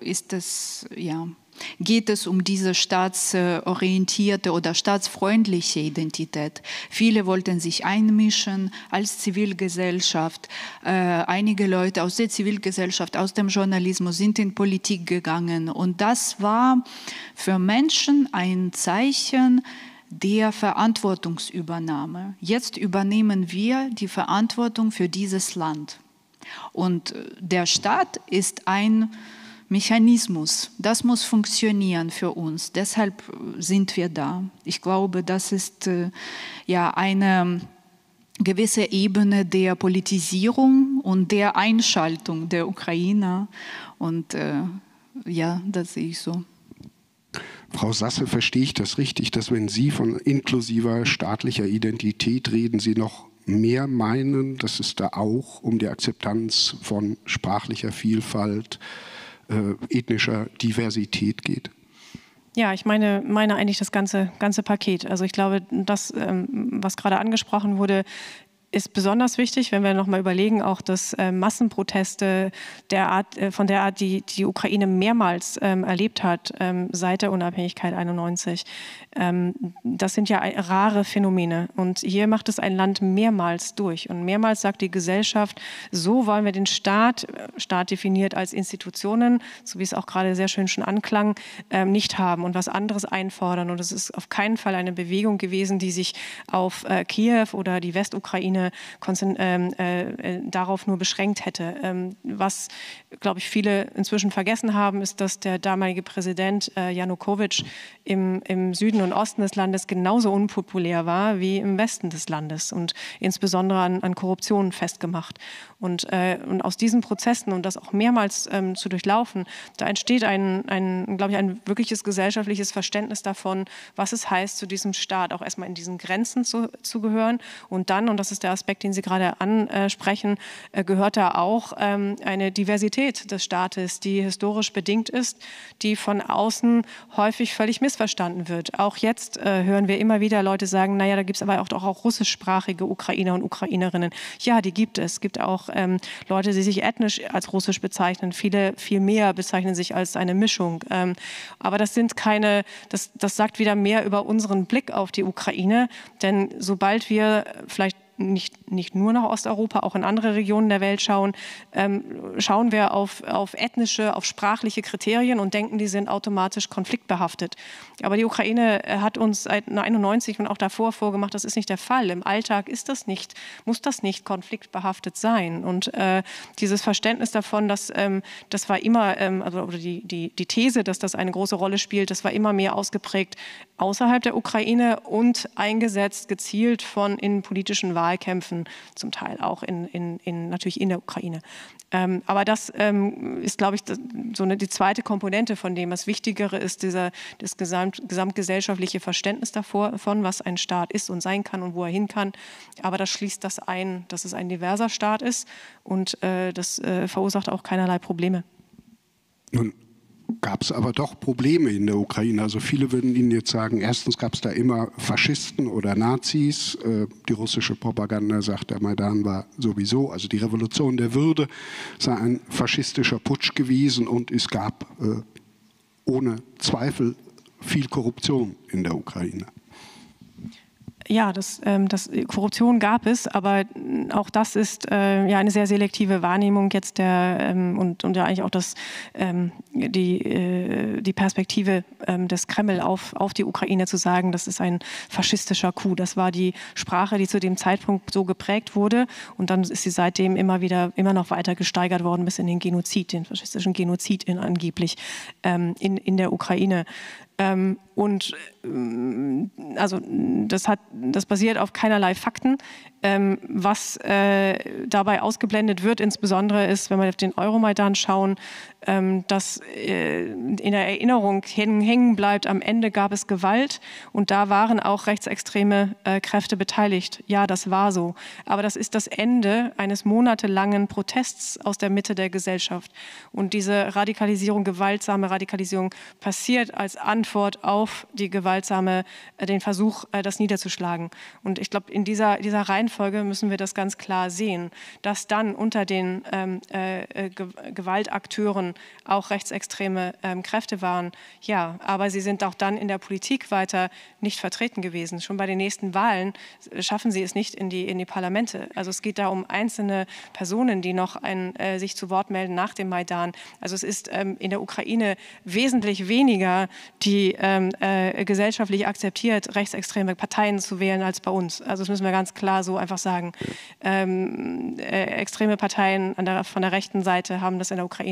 geht es um diese staatsorientierte oder staatsfreundliche Identität. Viele wollten sich einmischen als Zivilgesellschaft. Einige Leute aus der Zivilgesellschaft, aus dem Journalismus sind in Politik gegangen. Und das war für Menschen ein Zeichen der Verantwortungsübernahme. Jetzt übernehmen wir die Verantwortung für dieses Land. Und der Staat ist ein Mechanismus, das muss funktionieren für uns. Deshalb sind wir da. Ich glaube, das ist eine gewisse Ebene der Politisierung und der Einschaltung der Ukrainer. Und ja, das sehe ich so. Frau Sasse, verstehe ich das richtig, dass wenn Sie von inklusiver staatlicher Identität reden, Sie noch mehr meinen, dass es da auch um die Akzeptanz von sprachlicher Vielfalt, ethnischer Diversität geht? Ja, ich meine eigentlich das ganze Paket. Also ich glaube, das, was gerade angesprochen wurde, ist besonders wichtig, wenn wir nochmal überlegen, auch dass Massenproteste von der Art, die die Ukraine mehrmals erlebt hat seit der Unabhängigkeit 1991. Das sind ja rare Phänomene. Und hier macht es ein Land mehrmals durch. Und mehrmals sagt die Gesellschaft, so wollen wir den Staat definiert als Institutionen, so wie es auch gerade sehr schön schon anklang, nicht haben und was anderes einfordern. Und es ist auf keinen Fall eine Bewegung gewesen, die sich auf Kiew oder die Westukraine darauf nur beschränkt hätte. Was, glaube ich, viele inzwischen vergessen haben, ist, dass der damalige Präsident Janukowitsch im Süden und Osten des Landes genauso unpopulär war wie im Westen des Landes und insbesondere an Korruption festgemacht. Und aus diesen Prozessen und das auch mehrmals zu durchlaufen, da entsteht glaube ich, ein wirkliches gesellschaftliches Verständnis davon, was es heißt, zu diesem Staat auch erstmal in diesen Grenzen zu gehören. Und dann, und das ist der Aspekt, den Sie gerade ansprechen, gehört da auch eine Diversität des Staates, die historisch bedingt ist, die von außen häufig völlig missverstanden wird. Auch jetzt hören wir immer wieder Leute sagen, naja, da gibt es aber auch russischsprachige Ukrainer und Ukrainerinnen. Ja, die gibt es. Es gibt auch Leute, die sich ethnisch als russisch bezeichnen. Viele, viel mehr bezeichnen sich als eine Mischung. Aber das sind das sagt wieder mehr über unseren Blick auf die Ukraine. Denn sobald wir vielleicht nicht nur nach Osteuropa, auch in andere Regionen der Welt schauen wir auf ethnische, auf sprachliche Kriterien und denken, die sind automatisch konfliktbehaftet. Aber die Ukraine hat uns seit 1991 und auch davor vorgemacht, das ist nicht der Fall. Im Alltag muss das nicht konfliktbehaftet sein. Und dieses Verständnis davon, das war immer, oder die These, dass das eine große Rolle spielt, das war immer mehr ausgeprägt außerhalb der Ukraine und eingesetzt gezielt von innenpolitischen Wahlkämpfen, zum Teil auch natürlich in der Ukraine. Aber das ist, glaube ich, die zweite Komponente von dem. Das Wichtigere ist das gesamtgesellschaftliche Verständnis davon, was ein Staat ist und sein kann und wo er hin kann. Aber das schließt das ein, dass es ein diverser Staat ist und das verursacht auch keinerlei Probleme. Nun gab es aber doch Probleme in der Ukraine. Also viele würden Ihnen jetzt sagen, erstens gab es da immer Faschisten oder Nazis. Die russische Propaganda sagt, der Maidan war sowieso, also die Revolution der Würde sei ein faschistischer Putsch gewesen und es gab ohne Zweifel viel Korruption in der Ukraine. Ja, Korruption gab es, aber auch das ist eine sehr selektive Wahrnehmung jetzt und ja eigentlich auch die Perspektive des Kreml auf die Ukraine zu sagen, das ist ein faschistischer Coup. Das war die Sprache, die zu dem Zeitpunkt so geprägt wurde und dann ist sie seitdem immer noch weiter gesteigert worden bis in den Genozid, den faschistischen Genozid angeblich in der Ukraine. Also das basiert auf keinerlei Fakten. Was dabei ausgeblendet wird, insbesondere ist, wenn wir auf den Euromaidan schauen, dass in der Erinnerung hängen bleibt, am Ende gab es Gewalt und da waren auch rechtsextreme Kräfte beteiligt. Ja, das war so. Aber das ist das Ende eines monatelangen Protests aus der Mitte der Gesellschaft. Und diese gewaltsame Radikalisierung passiert als Antwort auf den Versuch, das niederzuschlagen. Und ich glaube, in dieser Reihenfolge müssen wir das ganz klar sehen, dass dann unter den Gewaltakteuren auch rechtsextreme Kräfte waren. Ja, aber sie sind auch dann in der Politik weiter nicht vertreten gewesen. Schon bei den nächsten Wahlen schaffen sie es nicht in die Parlamente. Also es geht da um einzelne Personen, die noch sich zu Wort melden nach dem Maidan. Also es ist in der Ukraine wesentlich weniger die gesellschaftlich akzeptiert, rechtsextreme Parteien zu wählen als bei uns. Also das müssen wir ganz klar so einfach sagen. Extreme Parteien von der rechten Seite haben das in der Ukraine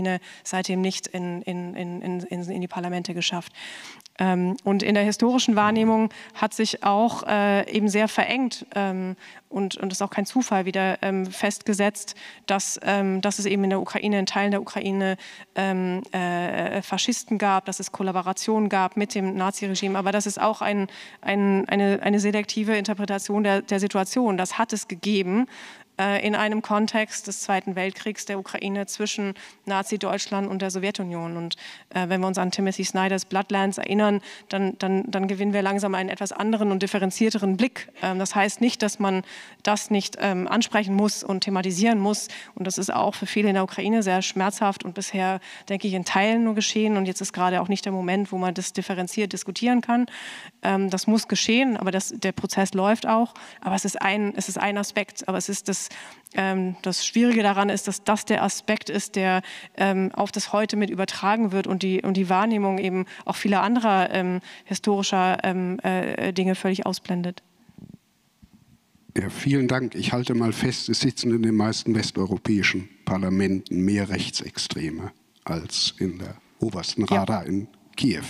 seitdem nicht in die Parlamente geschafft. Und in der historischen Wahrnehmung hat sich auch eben sehr verengt und ist auch kein Zufall wieder festgesetzt, dass es eben in der Ukraine, in Teilen der Ukraine Faschisten gab, dass es Kollaborationen gab mit dem Naziregime, aber das ist auch eine selektive Interpretation der Situation. Das hat es gegeben in einem Kontext des Zweiten Weltkriegs der Ukraine zwischen Nazi-Deutschland und der Sowjetunion. Und wenn wir uns an Timothy Snyders Bloodlands erinnern, dann gewinnen wir langsam einen etwas anderen und differenzierteren Blick. Das heißt nicht, dass man das nicht ansprechen muss und thematisieren muss. Und das ist auch für viele in der Ukraine sehr schmerzhaft und bisher, denke ich, in Teilen nur geschehen. Und jetzt ist gerade auch nicht der Moment, wo man das differenziert diskutieren kann. Das muss geschehen, aber der Prozess läuft auch. Aber es ist ein Aspekt. Aber es ist das Schwierige daran ist, dass das der Aspekt ist, der auf das Heute mit übertragen wird und die Wahrnehmung eben auch vieler anderer historischer Dinge völlig ausblendet. Ja, vielen Dank. Ich halte mal fest, es sitzen in den meisten westeuropäischen Parlamenten mehr Rechtsextreme als in der obersten Rada in Kiew.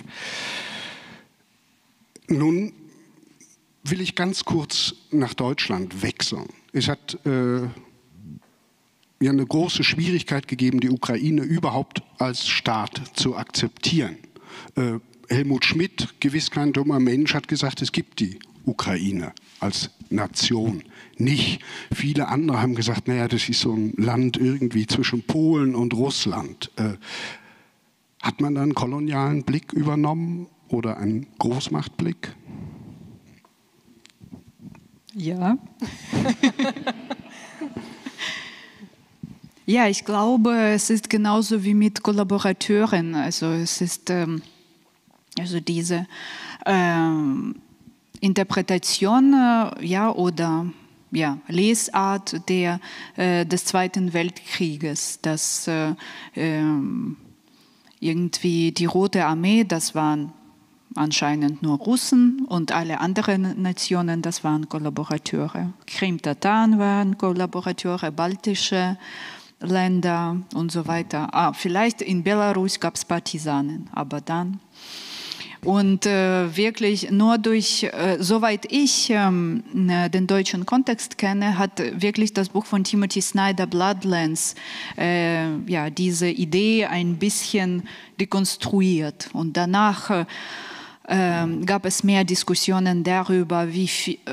Nun will ich ganz kurz nach Deutschland wechseln. Es hat ja eine große Schwierigkeit gegeben, die Ukraine überhaupt als Staat zu akzeptieren. Helmut Schmidt, gewiss kein dummer Mensch, hat gesagt, es gibt die Ukraine als Nation nicht. Viele andere haben gesagt, naja, das ist so ein Land irgendwie zwischen Polen und Russland. Hat man da einen kolonialen Blick übernommen oder einen Großmachtblick? Ja. Ja, ich glaube, es ist genauso wie mit Kollaborateuren. Also es ist also diese Interpretation oder Lesart des Zweiten Weltkrieges, dass irgendwie die Rote Armee, das waren anscheinend nur Russen und alle anderen Nationen, das waren Kollaborateure. Krim-Tataren waren Kollaborateure, baltische Länder und so weiter. Vielleicht in Belarus gab es Partisanen, aber dann. Und wirklich nur durch, soweit ich den deutschen Kontext kenne, hat wirklich das Buch von Timothy Snyder, Bloodlands, diese Idee ein bisschen dekonstruiert. Und danach gab es mehr Diskussionen darüber, wie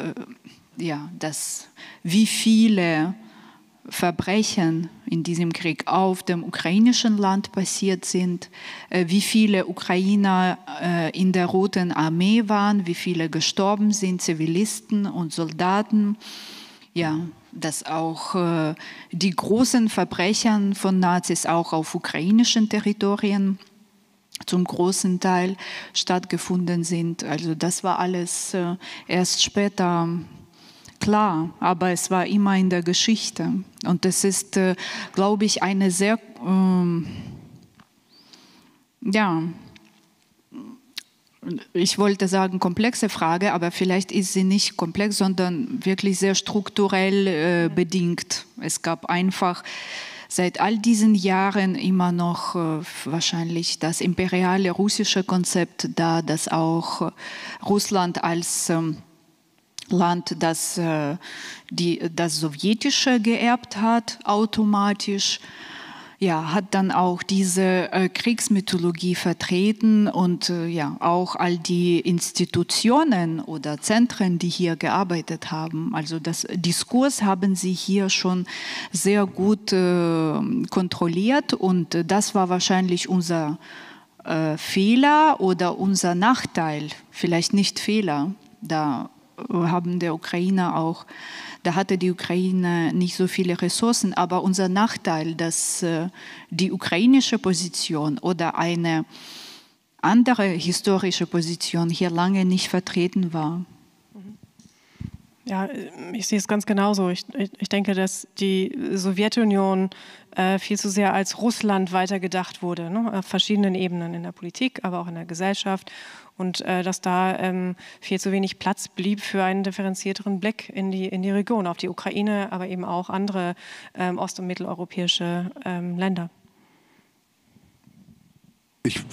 viele Verbrechen in diesem Krieg auf dem ukrainischen Land passiert sind, wie viele Ukrainer in der Roten Armee waren, wie viele gestorben sind, Zivilisten und Soldaten. Ja, dass auch die großen Verbrechen von Nazis auch auf ukrainischen Territorien zum großen Teil stattgefunden sind. Also das war alles erst später klar, aber es war immer in der Geschichte. Und das ist, glaube ich, eine sehr, ich wollte sagen komplexe Frage, aber vielleicht ist sie nicht komplex, sondern wirklich sehr strukturell bedingt. Es gab einfach seit all diesen Jahren immer noch wahrscheinlich das imperiale russische Konzept da, dass auch Russland als Land, das das Sowjetische geerbt hat, automatisch, hat dann auch diese Kriegsmythologie vertreten und auch all die Institutionen oder Zentren, die hier gearbeitet haben. Also das Diskurs haben sie hier schon sehr gut kontrolliert und das war wahrscheinlich unser Fehler oder unser Nachteil, vielleicht nicht Fehler, da haben der Ukraine auch, da hatte die Ukraine nicht so viele Ressourcen, aber unser Nachteil, dass die ukrainische Position oder eine andere historische Position hier lange nicht vertreten war. Ja, ich sehe es ganz genauso. Ich denke, dass die Sowjetunion viel zu sehr als Russland weitergedacht wurde, ne? Auf verschiedenen Ebenen in der Politik, aber auch in der Gesellschaft. Und dass da viel zu wenig Platz blieb für einen differenzierteren Blick in die Region, auf die Ukraine, aber eben auch andere ost- und mitteleuropäische Länder.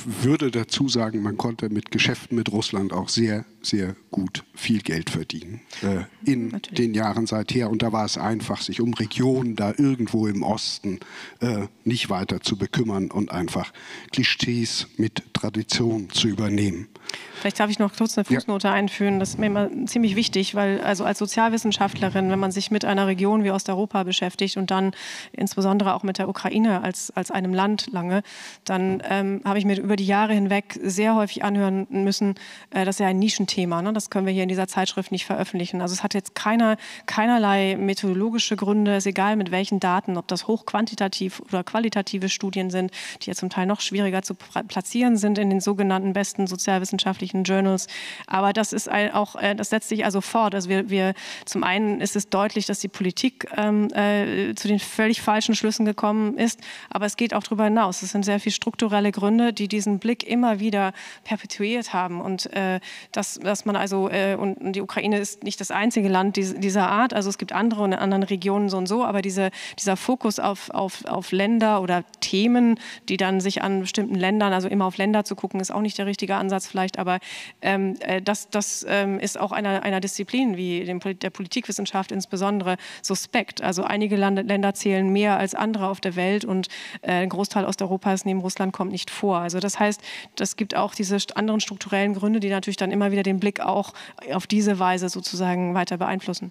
würde dazu sagen, man konnte mit Geschäften mit Russland auch sehr, sehr gut viel Geld verdienen in den Jahren seither. Und da war es einfach, sich um Regionen da irgendwo im Osten nicht weiter zu bekümmern und einfach Klischees mit Tradition zu übernehmen. Vielleicht darf ich noch kurz eine Fußnote einführen. Das ist mir immer ziemlich wichtig, weil also als Sozialwissenschaftlerin, wenn man sich mit einer Region wie Osteuropa beschäftigt und dann insbesondere auch mit der Ukraine als einem Land lange, dann habe ich mir über die Jahre hinweg sehr häufig anhören müssen, das ist ja ein Nischenthema. Ne? Das können wir hier in dieser Zeitschrift nicht veröffentlichen. Also es hat jetzt keinerlei methodologische Gründe, es ist egal mit welchen Daten, ob das hochquantitativ oder qualitative Studien sind, die ja zum Teil noch schwieriger zu platzieren sind in den sogenannten besten sozialwissenschaftlichen Journals. Aber das ist auch, das setzt sich also fort. Also wir zum einen ist es deutlich, dass die Politik zu den völlig falschen Schlüssen gekommen ist, aber es geht auch darüber hinaus. Es sind sehr viele strukturelle Gründe, die diesen Blick immer wieder perpetuiert haben und dass man also und die Ukraine ist nicht das einzige Land dieser Art. Also es gibt andere und in anderen Regionen so und so, aber dieser Fokus auf Länder oder Themen, die dann sich an bestimmten Ländern, also immer auf Länder zu gucken, ist auch nicht der richtige Ansatz vielleicht, aber das ist auch einer Disziplin wie der Politikwissenschaft insbesondere suspekt. Also einige Länder zählen mehr als andere auf der Welt und ein Großteil Osteuropas neben Russland kommt nicht vor. Also das heißt, das gibt auch diese anderen strukturellen Gründe, die natürlich dann immer wieder den Blick auch auf diese Weise sozusagen weiter beeinflussen.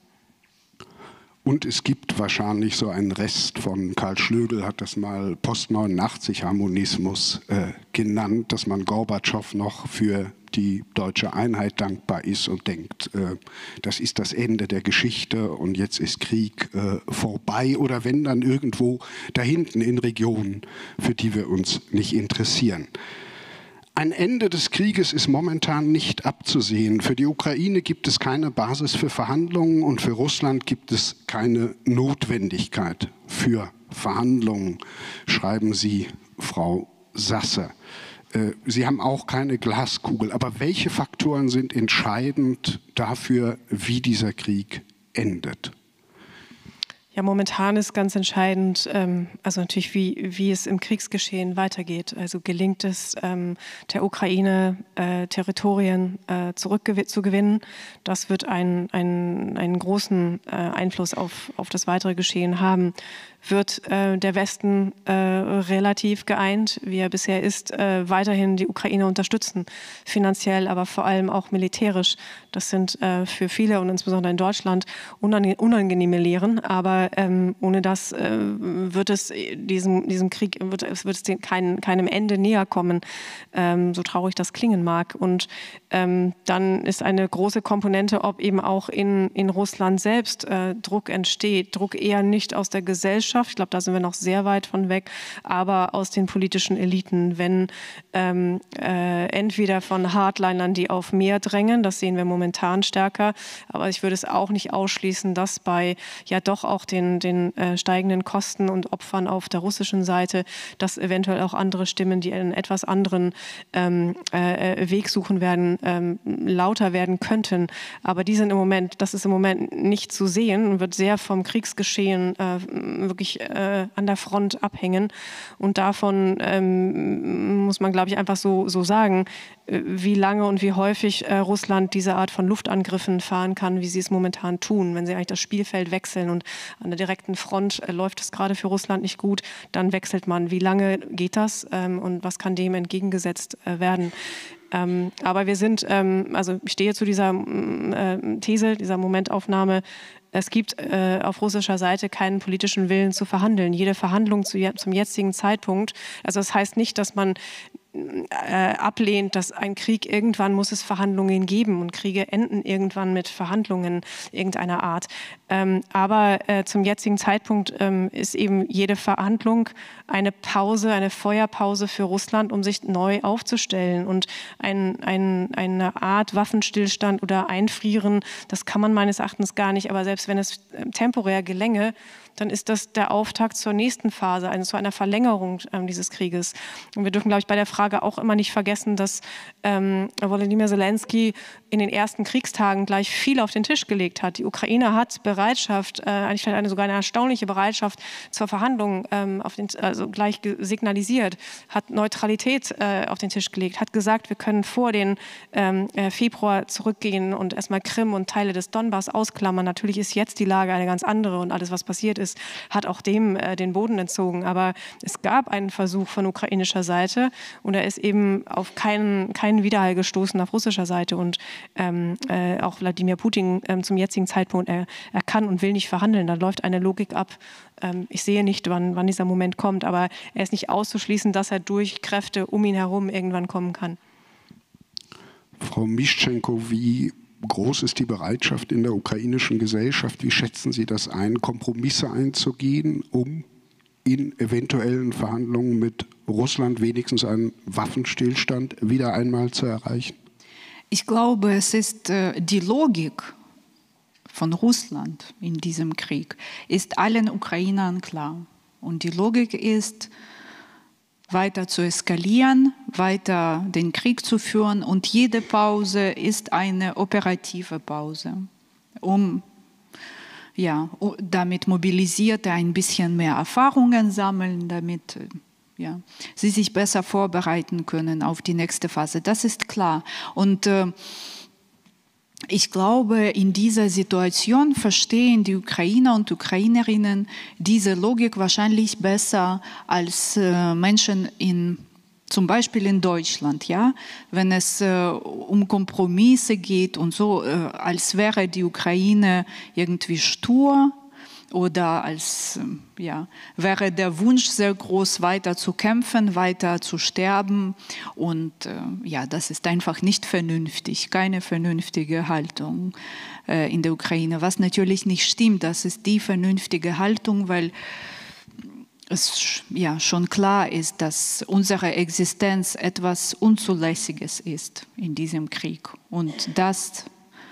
Und es gibt wahrscheinlich so einen Rest von, Karl Schlögl hat das mal Post-89-Harmonismus genannt, dass man Gorbatschow noch für die deutsche Einheit dankbar ist und denkt, das ist das Ende der Geschichte und jetzt ist Krieg vorbei oder wenn dann irgendwo da hinten in Regionen, für die wir uns nicht interessieren. Ein Ende des Krieges ist momentan nicht abzusehen. Für die Ukraine gibt es keine Basis für Verhandlungen und für Russland gibt es keine Notwendigkeit für Verhandlungen, schreiben Sie, Frau Sasse. Sie haben auch keine Glaskugel. Aber welche Faktoren sind entscheidend dafür, wie dieser Krieg endet? Ja, momentan ist ganz entscheidend, also natürlich, wie es im Kriegsgeschehen weitergeht. Also gelingt es, der Ukraine Territorien zurückzugewinnen. Das wird einen großen Einfluss auf das weitere Geschehen haben. Wird der Westen relativ geeint, wie er bisher ist, weiterhin die Ukraine unterstützen, finanziell, aber vor allem auch militärisch. Das sind für viele und insbesondere in Deutschland unangenehme Lehren, aber ohne das wird es diesem Krieg wird es keinem Ende näher kommen, so traurig das klingen mag. Und dann ist eine große Komponente, ob eben auch in Russland selbst Druck entsteht. Druck eher nicht aus der Gesellschaft, ich glaube, da sind wir noch sehr weit von weg, aber aus den politischen Eliten, wenn entweder von Hardlinern, die auf mehr drängen, das sehen wir momentan stärker, aber ich würde es auch nicht ausschließen, dass bei ja doch auch den steigenden Kosten und Opfern auf der russischen Seite, dass eventuell auch andere Stimmen, die einen etwas anderen Weg suchen werden, lauter werden könnten. Aber das ist im Moment nicht zu sehen und wird sehr vom Kriegsgeschehen wirklich an der Front abhängen. Und davon muss man, glaube ich, einfach so sagen, wie lange und wie häufig Russland diese Art von Luftangriffen fahren kann, wie sie es momentan tun. Wenn sie eigentlich das Spielfeld wechseln und an der direkten Front läuft es gerade für Russland nicht gut, dann wechselt man. Wie lange geht das und was kann dem entgegengesetzt werden? Aber wir sind, also ich stehe zu dieser These, dieser Momentaufnahme, es gibt auf russischer Seite keinen politischen Willen zu verhandeln. Jede Verhandlung zum jetzigen Zeitpunkt, also das heißt nicht, dass man ablehnt, dass ein Krieg, irgendwann muss es Verhandlungen geben und Kriege enden irgendwann mit Verhandlungen irgendeiner Art. Aber zum jetzigen Zeitpunkt ist eben jede Verhandlung eine Pause, eine Feuerpause für Russland, um sich neu aufzustellen. Und eine Art Waffenstillstand oder Einfrieren, das kann man meines Erachtens gar nicht, aber selbst selbst wenn es temporär gelänge, dann ist das der Auftakt zur nächsten Phase, also zu einer Verlängerung dieses Krieges. Und wir dürfen, glaube ich, bei der Frage auch immer nicht vergessen, dass Volodymyr Zelensky in den ersten Kriegstagen gleich viel auf den Tisch gelegt hat. Die Ukraine hat Bereitschaft, eigentlich vielleicht sogar eine erstaunliche Bereitschaft zur Verhandlung also gleich signalisiert, hat Neutralität auf den Tisch gelegt, hat gesagt, wir können vor den Februar zurückgehen und erstmal Krim und Teile des Donbass ausklammern. Natürlich ist jetzt die Lage eine ganz andere und alles, was passiert ist, hat auch dem den Boden entzogen. Aber es gab einen Versuch von ukrainischer Seite und er ist eben auf keinen Widerhall gestoßen auf russischer Seite. Und auch Wladimir Putin zum jetzigen Zeitpunkt, er kann und will nicht verhandeln. Da läuft eine Logik ab. Ich sehe nicht, wann dieser Moment kommt, aber er ist nicht auszuschließen, dass er durch Kräfte um ihn herum irgendwann kommen kann. Frau Mischenko, wie groß ist die Bereitschaft in der ukrainischen Gesellschaft? Wie schätzen Sie das ein, Kompromisse einzugehen, um in eventuellen Verhandlungen mit Russland wenigstens einen Waffenstillstand wieder einmal zu erreichen? Ich glaube, es ist die Logik von Russland in diesem Krieg, ist allen Ukrainern klar. Und die Logik ist, weiter zu eskalieren, weiter den Krieg zu führen. Und jede Pause ist eine operative Pause, damit Mobilisierte ein bisschen mehr Erfahrungen sammeln, damit sie sich besser vorbereiten können auf die nächste Phase. Das ist klar. Und ich glaube, in dieser Situation verstehen die Ukrainer und Ukrainerinnen diese Logik wahrscheinlich besser als Menschen zum Beispiel in Deutschland, ja, wenn es um Kompromisse geht und so, als wäre die Ukraine irgendwie stur oder als wäre der Wunsch sehr groß, weiter zu kämpfen, weiter zu sterben. Und das ist einfach nicht vernünftig, keine vernünftige Haltung in der Ukraine. Was natürlich nicht stimmt, das ist die vernünftige Haltung, weil es schon klar ist, dass unsere Existenz etwas Unzulässiges ist in diesem Krieg. Und das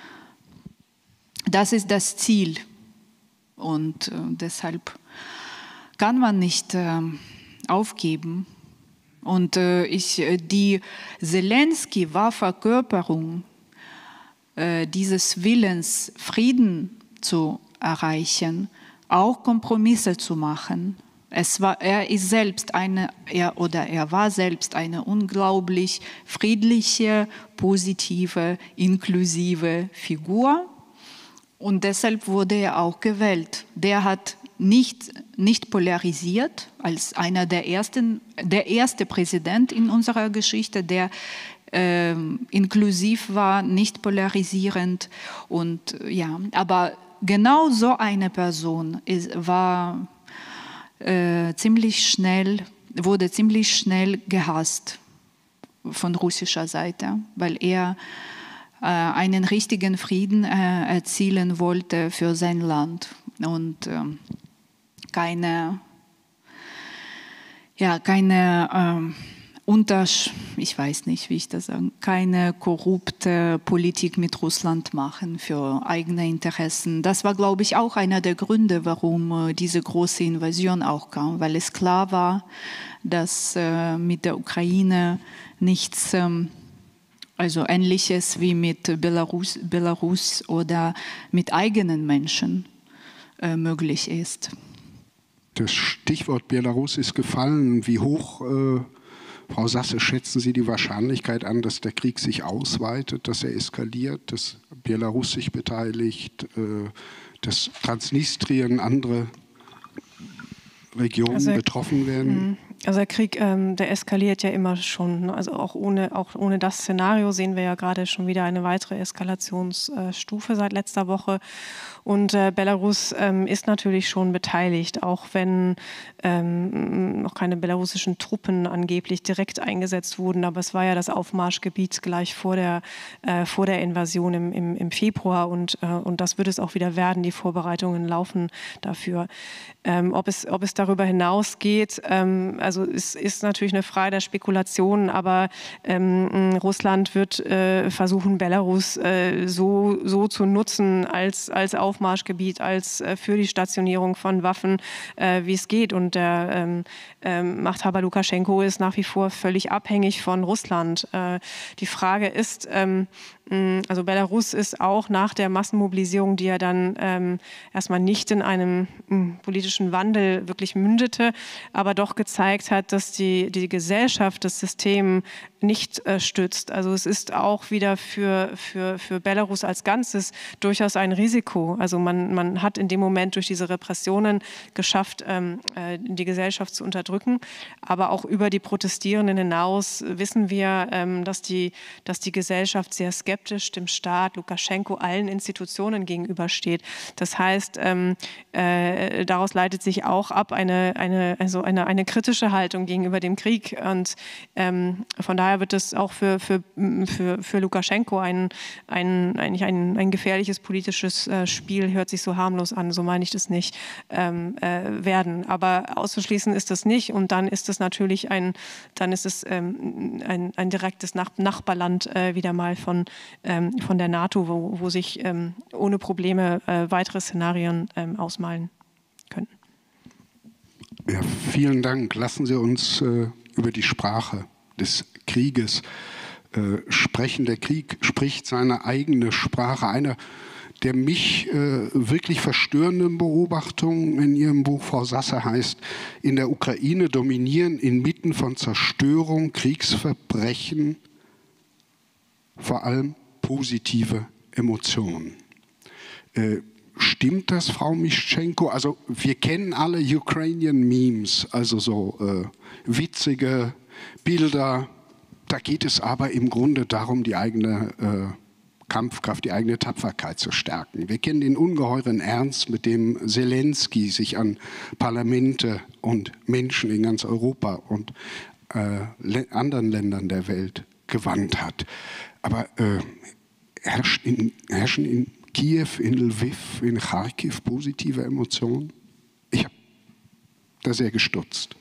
ist das Ziel. Und deshalb kann man nicht aufgeben. Und die Zelensky war Verkörperung dieses Willens, Frieden zu erreichen, auch Kompromisse zu machen. Er war selbst eine unglaublich friedliche, positive, inklusive Figur. Und deshalb wurde er auch gewählt. Der hat nicht polarisiert, als einer der erste Präsident in unserer Geschichte, der inklusiv war, nicht polarisierend. Und aber genau so eine Person wurde ziemlich schnell gehasst von russischer Seite, weil er einen richtigen Frieden erzielen wollte für sein Land und keine korrupte Politik mit Russland machen für eigene Interessen. Das war, glaube ich, auch einer der Gründe, warum diese große Invasion auch kam, weil es klar war, dass mit der Ukraine nichts also Ähnliches wie mit Belarus oder mit eigenen Menschen möglich ist. Das Stichwort Belarus ist gefallen. Wie hoch, Frau Sasse, schätzen Sie die Wahrscheinlichkeit an, dass der Krieg sich ausweitet, dass er eskaliert, dass Belarus sich beteiligt, dass Transnistrien, andere Regionen betroffen werden? Also der Krieg, der eskaliert ja immer schon. Also auch ohne das Szenario sehen wir ja gerade schon wieder eine weitere Eskalationsstufe seit letzter Woche. Und Belarus ist natürlich schon beteiligt, auch wenn noch keine belarussischen Truppen angeblich direkt eingesetzt wurden. Aber es war ja das Aufmarschgebiet gleich vor der Invasion im Februar. Und das wird es auch wieder werden. Die Vorbereitungen laufen dafür. Ob es darüber hinausgeht, also also es ist natürlich eine Frage der Spekulation, aber Russland wird versuchen, Belarus so zu nutzen als Aufmarschgebiet, als für die Stationierung von Waffen, wie es geht. Und der Machthaber Lukaschenko ist nach wie vor völlig abhängig von Russland. Die Frage ist, also Belarus ist auch nach der Massenmobilisierung, die ja dann erstmal nicht in einem politischen Wandel wirklich mündete, aber doch gezeigt hat, dass die Gesellschaft das System nicht stützt. Also es ist auch wieder für Belarus als Ganzes durchaus ein Risiko. Also man hat in dem Moment durch diese Repressionen geschafft, die Gesellschaft zu unterdrücken, aber auch über die Protestierenden hinaus wissen wir, dass die Gesellschaft sehr skeptisch dem Staat, Lukaschenko, allen Institutionen gegenübersteht. Das heißt, daraus leitet sich auch ab eine kritische Haltung gegenüber dem Krieg. Und von daher wird es auch für Lukaschenko eigentlich ein gefährliches politisches Spiel, hört sich so harmlos an, so meine ich das nicht, werden. Aber auszuschließen ist das nicht. Und dann ist es natürlich ein direktes Nachbarland wieder mal von der NATO, wo sich ohne Probleme weitere Szenarien ausmalen können. Ja, vielen Dank. Lassen Sie uns über die Sprache des Krieges sprechen. Der Krieg spricht seine eigene Sprache. Eine der mich wirklich verstörenden Beobachtungen in Ihrem Buch, Frau Sasse, heißt: In der Ukraine dominieren inmitten von Zerstörung, Kriegsverbrechen vor allem positive Emotionen. Stimmt das, Frau Mischenko? Also wir kennen alle Ukrainian Memes, also so witzige Bilder. Da geht es aber im Grunde darum, die eigene Kampfkraft, die eigene Tapferkeit zu stärken. Wir kennen den ungeheuren Ernst, mit dem Zelensky sich an Parlamente und Menschen in ganz Europa und anderen Ländern der Welt gewandt hat. Aber herrschen in Kiew, in Lviv, in Kharkiv positive Emotionen? Ich habe da sehr gestutzt.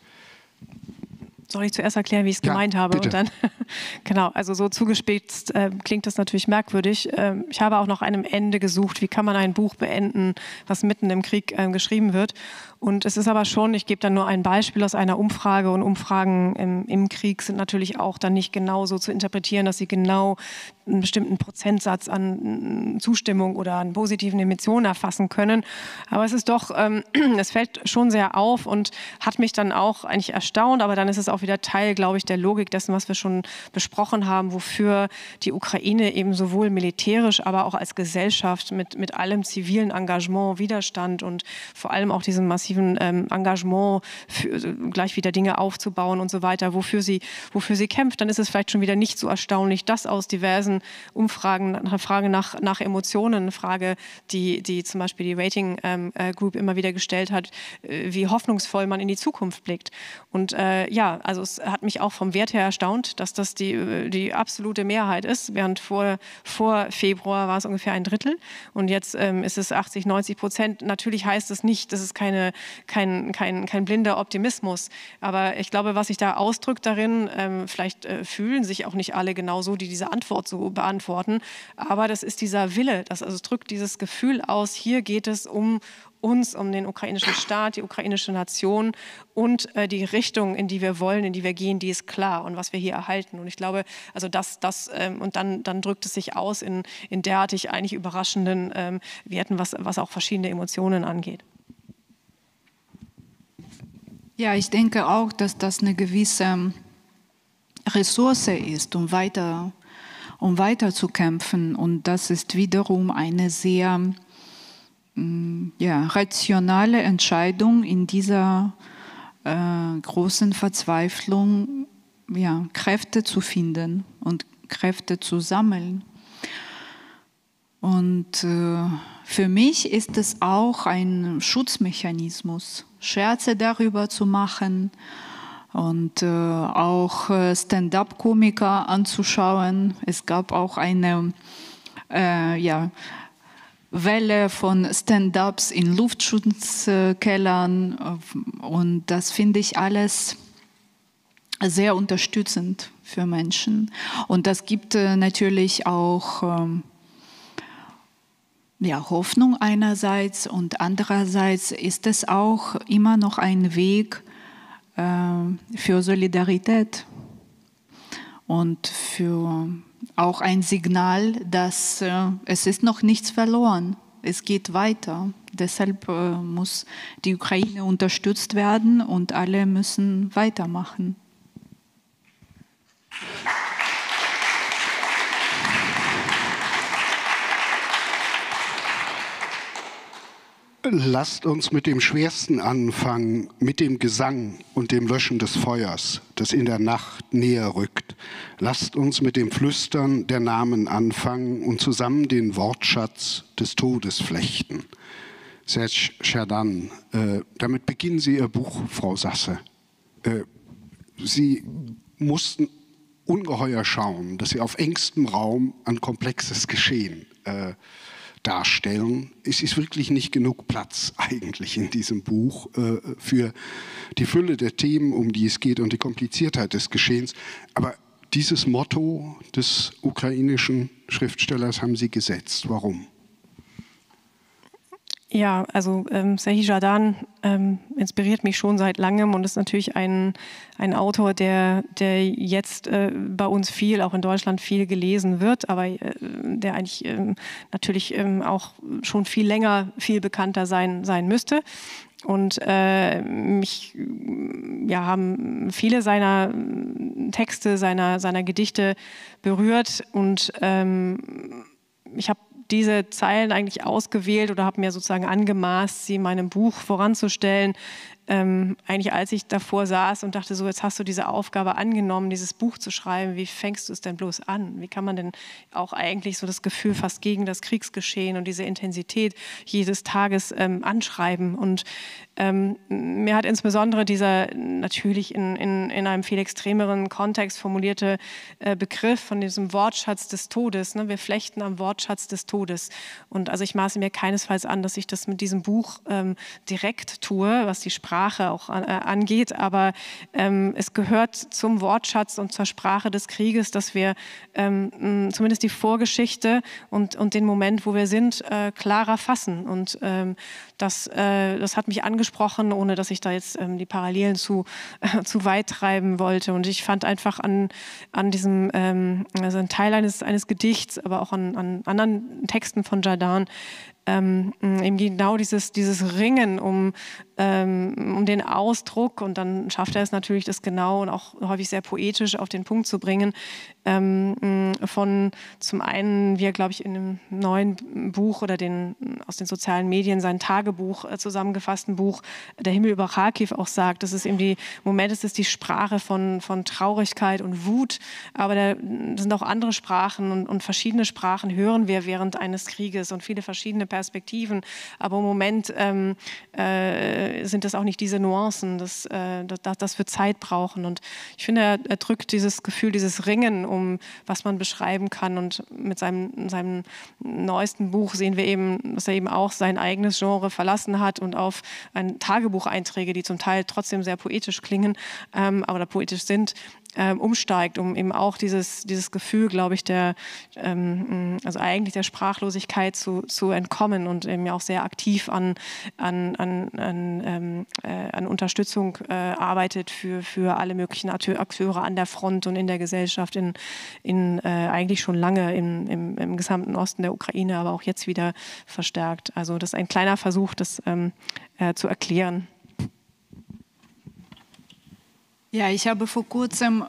Soll ich zuerst erklären, wie ich es gemeint habe? Bitte. Und dann, genau, also so zugespitzt klingt das natürlich merkwürdig. Ich habe auch nach einem Ende gesucht, wie kann man ein Buch beenden, was mitten im Krieg geschrieben wird. Und es ist aber schon, ich gebe dann nur ein Beispiel aus einer Umfrage, und Umfragen im Krieg sind natürlich auch dann nicht genau so zu interpretieren, dass sie genau einen bestimmten Prozentsatz an Zustimmung oder an positiven Emotionen erfassen können. Aber es ist doch, es fällt schon sehr auf und hat mich dann auch eigentlich erstaunt, aber dann ist es auch wieder Teil, glaube ich, der Logik dessen, was wir schon besprochen haben, wofür die Ukraine eben sowohl militärisch, aber auch als Gesellschaft mit allem zivilen Engagement, Widerstand und vor allem auch diesem massiven Engagement, gleich wieder Dinge aufzubauen und so weiter, wofür sie kämpft, dann ist es vielleicht schon wieder nicht so erstaunlich, dass aus diversen Umfragen eine Frage nach Emotionen, eine Frage, die zum Beispiel die Rating Group immer wieder gestellt hat, wie hoffnungsvoll man in die Zukunft blickt. Und also es hat mich auch vom Wert her erstaunt, dass das die absolute Mehrheit ist, während vor Februar war es ungefähr ein Drittel und jetzt ist es 80-90%. Natürlich heißt es nicht, das ist kein blinder Optimismus, aber ich glaube, was sich da ausdrückt darin, vielleicht fühlen sich auch nicht alle genauso, die diese Antwort so beantworten, aber das ist dieser Wille, es drückt dieses Gefühl aus, hier geht es um uns, um den ukrainischen Staat, die ukrainische Nation und die Richtung, in die wir wollen, in die wir gehen, die ist klar und was wir hier erhalten. Und ich glaube, also und dann drückt es sich aus in derartig eigentlich überraschenden Werten, was auch verschiedene Emotionen angeht. Ja, ich denke auch, dass das eine gewisse Ressource ist, um weiter zu kämpfen. Und das ist wiederum eine sehr rationale Entscheidung in dieser großen Verzweiflung, Kräfte zu finden und Kräfte zu sammeln. Und für mich ist es auch ein Schutzmechanismus, Scherze darüber zu machen und auch Stand-up-Komiker anzuschauen. Es gab auch eine Welle von Stand-ups in Luftschutzkellern und das finde ich alles sehr unterstützend für Menschen. Und das gibt natürlich auch Hoffnung einerseits und andererseits ist es auch immer noch ein Weg für Solidarität und für auch ein Signal, dass es ist noch nichts verloren. Es geht weiter. Deshalb muss die Ukraine unterstützt werden und alle müssen weitermachen. Lasst uns mit dem Schwersten anfangen, mit dem Gesang und dem Löschen des Feuers, das in der Nacht näher rückt. Lasst uns mit dem Flüstern der Namen anfangen und zusammen den Wortschatz des Todes flechten. Serge Chardin, damit beginnen Sie Ihr Buch, Frau Sasse. Sie mussten ungeheuer schauen, dass Sie auf engstem Raum ein komplexes Geschehen darstellen. Es ist wirklich nicht genug Platz eigentlich in diesem Buch für die Fülle der Themen, um die es geht und die Kompliziertheit des Geschehens. Aber dieses Motto des ukrainischen Schriftstellers haben Sie gesetzt. Warum? Ja, also Serge Chardin inspiriert mich schon seit langem und ist natürlich ein Autor, der jetzt bei uns viel, auch in Deutschland viel gelesen wird, aber der eigentlich natürlich auch schon viel länger, viel bekannter sein müsste. Und mich haben viele seiner Texte, seiner Gedichte berührt und ich habe diese Zeilen eigentlich ausgewählt oder habe mir sozusagen angemaßt, sie in meinem Buch voranzustellen. Eigentlich als ich davor saß und dachte, so jetzt hast du diese Aufgabe angenommen, dieses Buch zu schreiben, wie fängst du es denn bloß an? Wie kann man denn auch eigentlich so das Gefühl fast gegen das Kriegsgeschehen und diese Intensität jedes Tages anschreiben? Und mir hat insbesondere dieser natürlich in einem viel extremeren Kontext formulierte Begriff von diesem Wortschatz des Todes, ne? Wir flechten am Wortschatz des Todes. Und also ich maße mir keinesfalls an, dass ich das mit diesem Buch direkt tue, was die Sprache auch angeht, aber es gehört zum Wortschatz und zur Sprache des Krieges, dass wir zumindest die Vorgeschichte und den Moment, wo wir sind, klarer fassen. Und das hat mich angesprochen, ohne dass ich da jetzt die Parallelen zu weit treiben wollte. Und ich fand einfach an diesem, also ein Teil eines Gedichts, aber auch an anderen Texten von Chardin, eben genau dieses Ringen um den Ausdruck, und dann schafft er es natürlich, das genau und auch häufig sehr poetisch auf den Punkt zu bringen, von zum einen, wie er, glaube ich, in einem neuen Buch oder aus den sozialen Medien sein Tagebuch zusammengefassten Buch Der Himmel über Kharkiv auch sagt, dass es eben es ist die Sprache von Traurigkeit und Wut, aber da sind auch andere Sprachen und verschiedene Sprachen hören wir während eines Krieges und viele verschiedene Perspektiven, aber im Moment sind das auch nicht diese Nuancen, das wird Zeit brauchen. Und ich finde, er drückt dieses Gefühl, dieses Ringen um, was man beschreiben kann. Und mit seinem neuesten Buch sehen wir eben, dass er eben auch sein eigenes Genre verlassen hat und auf Tagebucheinträge, die zum Teil trotzdem sehr poetisch klingen, aber poetisch sind, umsteigt, um eben auch dieses Gefühl, glaube ich, also eigentlich der Sprachlosigkeit zu entkommen und eben auch sehr aktiv an Unterstützung arbeitet für alle möglichen Akteure an der Front und in der Gesellschaft eigentlich schon lange im gesamten Osten der Ukraine, aber auch jetzt wieder verstärkt. Also das ist ein kleiner Versuch, das zu erklären. Ja, ich habe vor kurzem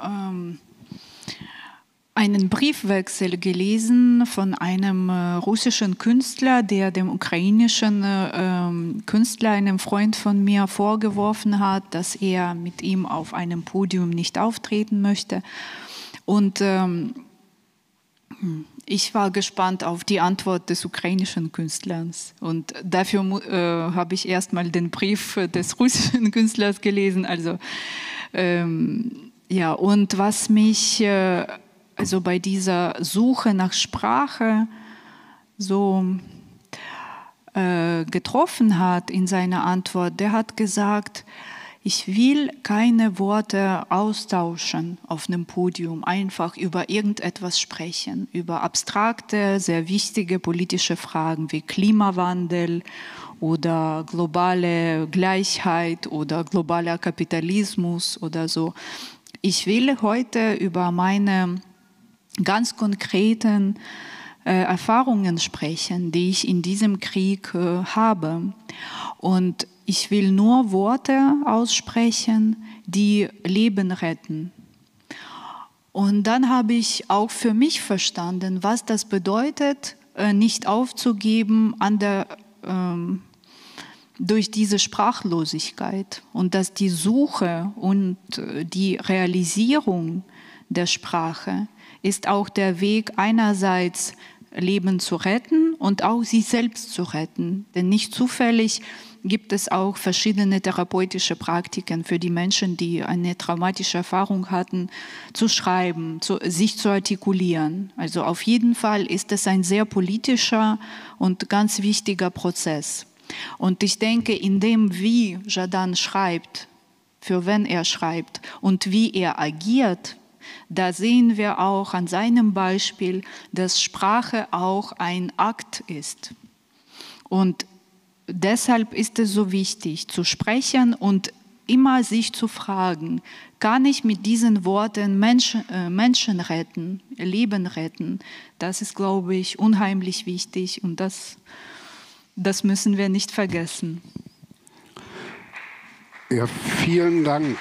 einen Briefwechsel gelesen von einem russischen Künstler, der dem ukrainischen Künstler, einem Freund von mir, vorgeworfen hat, dass er mit ihm auf einem Podium nicht auftreten möchte. Und ich war gespannt auf die Antwort des ukrainischen Künstlers. Und dafür habe ich erstmal den Brief des russischen Künstlers gelesen. Also ja, und was mich also bei dieser Suche nach Sprache so getroffen hat in seiner Antwort, der hat gesagt, Ich will keine Worte austauschen auf einem Podium, einfach über irgendetwas sprechen, über abstrakte, sehr wichtige politische Fragen wie Klimawandel oder globale Gleichheit oder globaler Kapitalismus oder so. Ich will heute über meine ganz konkreten Erfahrungen sprechen, die ich in diesem Krieg habe. Und ich will nur Worte aussprechen, die Leben retten. Und dann habe ich auch für mich verstanden, was das bedeutet, nicht aufzugeben durch diese Sprachlosigkeit und dass die Suche und die Realisierung der Sprache ist auch der Weg, einerseits Leben zu retten und auch sich selbst zu retten. Denn nicht zufällig gibt es auch verschiedene therapeutische Praktiken für die Menschen, die eine traumatische Erfahrung hatten, zu schreiben, sich zu artikulieren. Also auf jeden Fall ist es ein sehr politischer und ganz wichtiger Prozess. Und ich denke, in dem, wie Žadan schreibt, für wen er schreibt und wie er agiert, da sehen wir auch an seinem Beispiel, dass Sprache auch ein Akt ist. Und deshalb ist es so wichtig, zu sprechen und immer sich zu fragen, kann ich mit diesen Worten Menschen retten, Leben retten? Das ist, glaube ich, unheimlich wichtig und das müssen wir nicht vergessen. Ja, vielen Dank.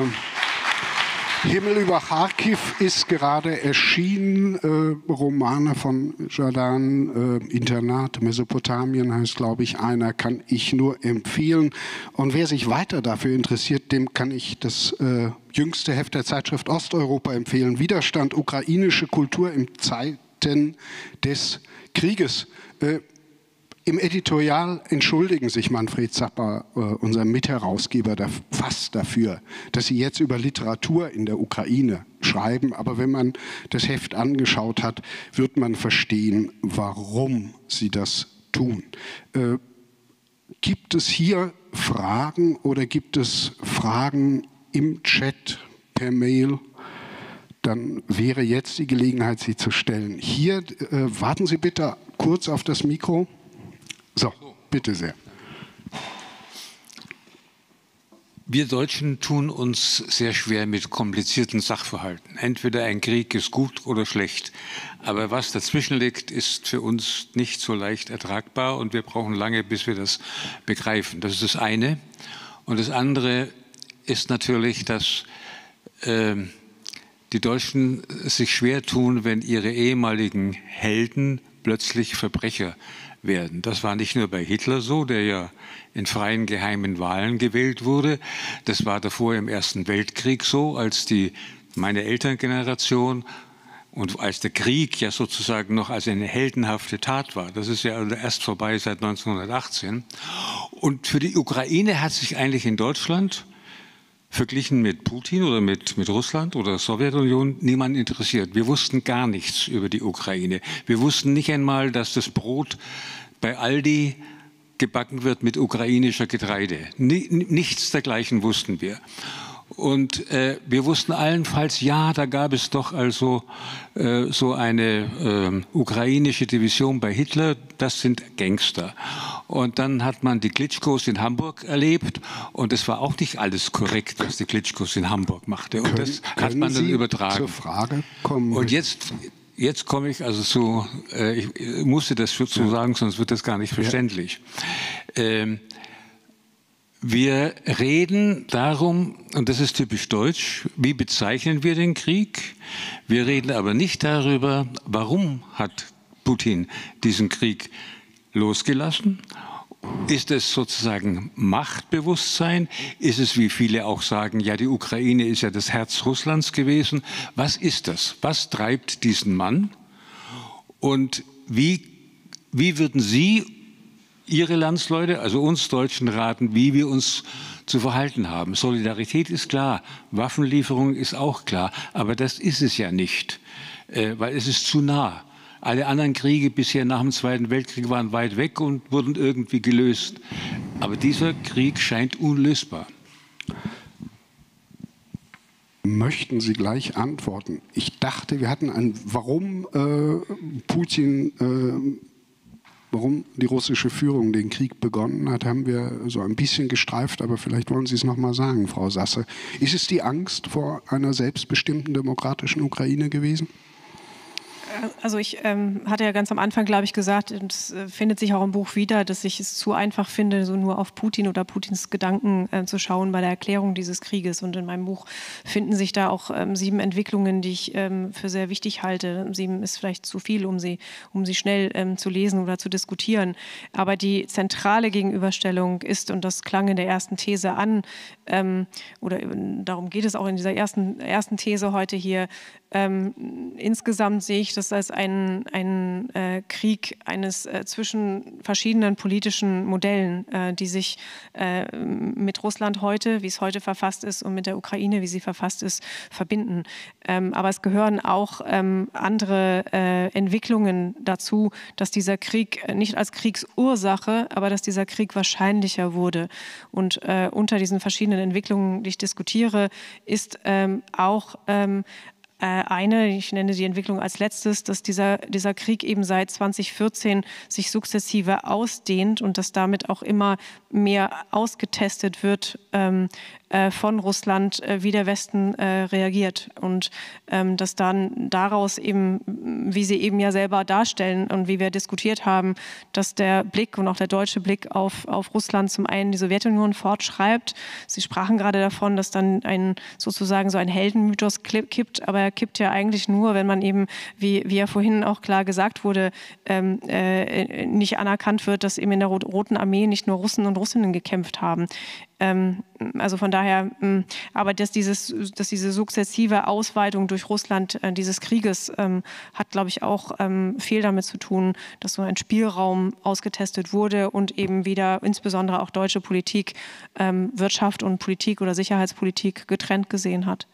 Himmel über Kharkiv ist gerade erschienen, Romane von Žadan, Internat, Mesopotamien heißt, glaube ich, einer, kann ich nur empfehlen. Und wer sich weiter dafür interessiert, dem kann ich das jüngste Heft der Zeitschrift Osteuropa empfehlen, Widerstand, ukrainische Kultur in Zeiten des Krieges. Im Editorial entschuldigen sich Manfred Zappa, unser Mitherausgeber, fast dafür, dass sie jetzt über Literatur in der Ukraine schreiben. Aber wenn man das Heft angeschaut hat, wird man verstehen, warum sie das tun. Gibt es hier Fragen oder gibt es Fragen im Chat, per Mail? Dann wäre jetzt die Gelegenheit, sie zu stellen. Hier, warten Sie bitte kurz auf das Mikro. So, bitte sehr. Wir Deutschen tun uns sehr schwer mit komplizierten Sachverhalten. Entweder ein Krieg ist gut oder schlecht. Aber was dazwischen liegt, ist für uns nicht so leicht ertragbar und wir brauchen lange, bis wir das begreifen. Das ist das eine. Und das andere ist natürlich, dass die Deutschen sich schwer tun, wenn ihre ehemaligen Helden plötzlich Verbrecher werden. Das war nicht nur bei Hitler so, der ja in freien, geheimen Wahlen gewählt wurde. Das war davor im Ersten Weltkrieg so, als meine Elterngeneration und als der Krieg ja sozusagen noch als eine heldenhafte Tat war. Das ist ja erst vorbei seit 1918. Und für die Ukraine hat sich eigentlich in Deutschland verglichen mit Putin oder mit Russland oder Sowjetunion niemand interessiert. Wir wussten gar nichts über die Ukraine. Wir wussten nicht einmal, dass das Brot bei Aldi gebacken wird mit ukrainischer Getreide. Nichts dergleichen wussten wir. Und wir wussten allenfalls, ja, da gab es doch also so eine ukrainische Division bei Hitler, das sind Gangster. Und dann hat man die Klitschkos in Hamburg erlebt und es war auch nicht alles korrekt, was die Klitschkos in Hamburg machte. Und das hat man dann übertragen. Zur Frage kommen? Und jetzt komme ich also zu, ich musste das so sagen, sonst wird das gar nicht verständlich. Wir reden darum, und das ist typisch deutsch, wie bezeichnen wir den Krieg? Wir reden aber nicht darüber, warum hat Putin diesen Krieg losgelassen? Ist es sozusagen Machtbewusstsein? Ist es, wie viele auch sagen, ja, die Ukraine ist ja das Herz Russlands gewesen? Was ist das? Was treibt diesen Mann? Und wie würden Sie Ihre Landsleute, also uns Deutschen, raten, wie wir uns zu verhalten haben? Solidarität ist klar, Waffenlieferung ist auch klar, aber das ist es ja nicht, weil es ist zu nah. Alle anderen Kriege bisher nach dem Zweiten Weltkrieg waren weit weg und wurden irgendwie gelöst. Aber dieser Krieg scheint unlösbar. Möchten Sie gleich antworten? Ich dachte, wir hatten warum warum die russische Führung den Krieg begonnen hat, haben wir so ein bisschen gestreift, aber vielleicht wollen Sie es noch mal sagen, Frau Sasse. Ist es die Angst vor einer selbstbestimmten demokratischen Ukraine gewesen? Also ich hatte ja ganz am Anfang, glaube ich, gesagt, und es findet sich auch im Buch wieder, dass ich es zu einfach finde, so nur auf Putin oder Putins Gedanken zu schauen bei der Erklärung dieses Krieges. Und in meinem Buch finden sich da auch 7 Entwicklungen, die ich für sehr wichtig halte. 7 ist vielleicht zu viel, um sie schnell zu lesen oder zu diskutieren. Aber die zentrale Gegenüberstellung ist, und das klang in der ersten These an, oder darum geht es auch in dieser ersten These heute hier, insgesamt sehe ich das als einen Krieg zwischen verschiedenen politischen Modellen, die sich mit Russland heute, wie es heute verfasst ist, und mit der Ukraine, wie sie verfasst ist, verbinden. Aber es gehören auch andere Entwicklungen dazu, dass dieser Krieg nicht als Kriegsursache, aber dass dieser Krieg wahrscheinlicher wurde. Und unter diesen verschiedenen Entwicklungen, die ich diskutiere, ist auch ich nenne die Entwicklung als letztes, dass dieser Krieg eben seit 2014 sich sukzessive ausdehnt und dass damit auch immer mehr ausgetestet wird von Russland, wie der Westen reagiert. Und dass dann daraus eben, wie Sie eben ja selber darstellen und wie wir diskutiert haben, dass der Blick und auch der deutsche Blick auf Russland zum einen die Sowjetunion fortschreibt. Sie sprachen gerade davon, dass dann sozusagen so ein Heldenmythos kippt, aber er kippt ja eigentlich nur, wenn man eben, wie ja vorhin auch klar gesagt wurde, nicht anerkannt wird, dass eben in der Roten Armee nicht nur Russen und Russinnen gekämpft haben. Also von daher, aber dass diese sukzessive Ausweitung durch Russland dieses Krieges hat, glaube ich, auch viel damit zu tun, dass so ein Spielraum ausgetestet wurde und eben wieder insbesondere auch deutsche Politik Wirtschaft und Politik oder Sicherheitspolitik getrennt gesehen hat.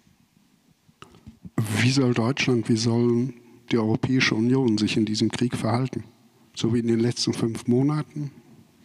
Wie soll Deutschland, wie soll die Europäische Union sich in diesem Krieg verhalten? So wie in den letzten 5 Monaten?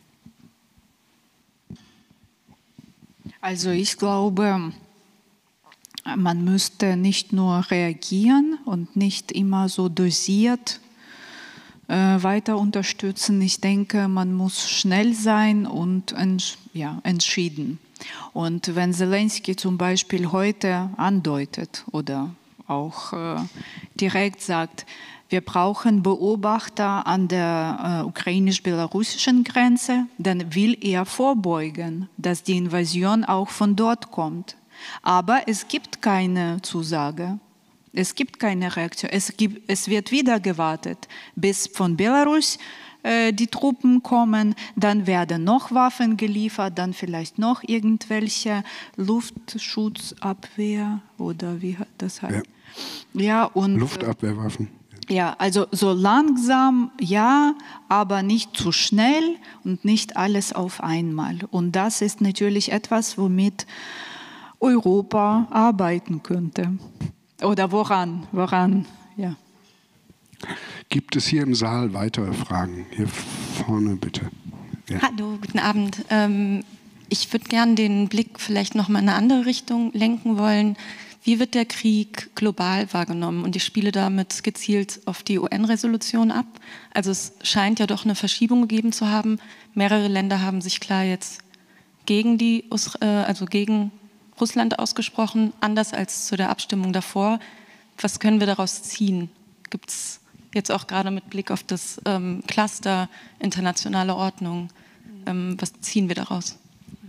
Also ich glaube, man müsste nicht nur reagieren und nicht immer so dosiert weiter unterstützen. Ich denke, man muss schnell sein und entschieden. Und wenn Zelensky zum Beispiel heute andeutet oder auch direkt sagt, wir brauchen Beobachter an der ukrainisch-belarussischen Grenze, dann will er vorbeugen, dass die Invasion auch von dort kommt. Aber es gibt keine Zusage, es gibt keine Reaktion. Es wird wieder gewartet, bis von Belarus die Truppen kommen, dann werden noch Waffen geliefert, dann vielleicht noch irgendwelche Luftschutzabwehr oder wie das heißt. Ja, und Luftabwehrwaffen. Ja, also so langsam, ja, aber nicht zu schnell und nicht alles auf einmal. Und das ist natürlich etwas, womit Europa arbeiten könnte. Oder woran, ja. Gibt es hier im Saal weitere Fragen? Hier vorne bitte. Ja. Hallo, guten Abend. Ich würde gerne den Blick vielleicht noch mal in eine andere Richtung lenken wollen. Wie wird der Krieg global wahrgenommen? Und ich spiele damit gezielt auf die UN-Resolution ab. Also es scheint ja doch eine Verschiebung gegeben zu haben. Mehrere Länder haben sich klar jetzt gegen Russland ausgesprochen, anders als zu der Abstimmung davor. Was können wir daraus ziehen? Gibt es jetzt auch gerade mit Blick auf das Cluster internationale Ordnung, was ziehen wir daraus?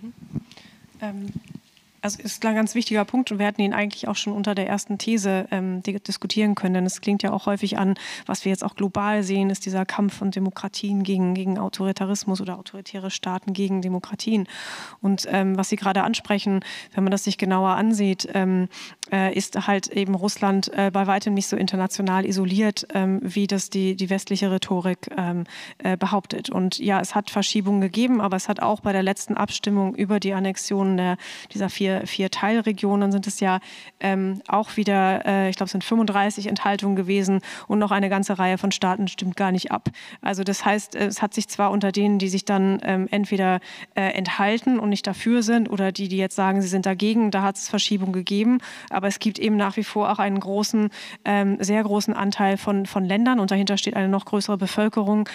Also ist ein ganz wichtiger Punkt und wir hatten ihn eigentlich auch schon unter der ersten These diskutieren können, denn es klingt ja auch häufig an, was wir jetzt auch global sehen, ist dieser Kampf von Demokratien gegen Autoritarismus oder autoritäre Staaten gegen Demokratien. Und was Sie gerade ansprechen, wenn man das sich genauer ansieht, ist halt eben Russland bei weitem nicht so international isoliert, wie das die westliche Rhetorik behauptet. Und ja, es hat Verschiebungen gegeben, aber es hat auch bei der letzten Abstimmung über die Annexion dieser 4 4 Teilregionen sind es ja auch wieder, ich glaube, es sind 35 Enthaltungen gewesen und noch eine ganze Reihe von Staaten stimmt gar nicht ab. Also das heißt, es hat sich zwar unter denen, die sich dann entweder enthalten und nicht dafür sind oder die jetzt sagen, sie sind dagegen, da hat es Verschiebungen gegeben, aber es gibt eben nach wie vor auch einen großen, sehr großen Anteil von Ländern und dahinter steht eine noch größere Bevölkerung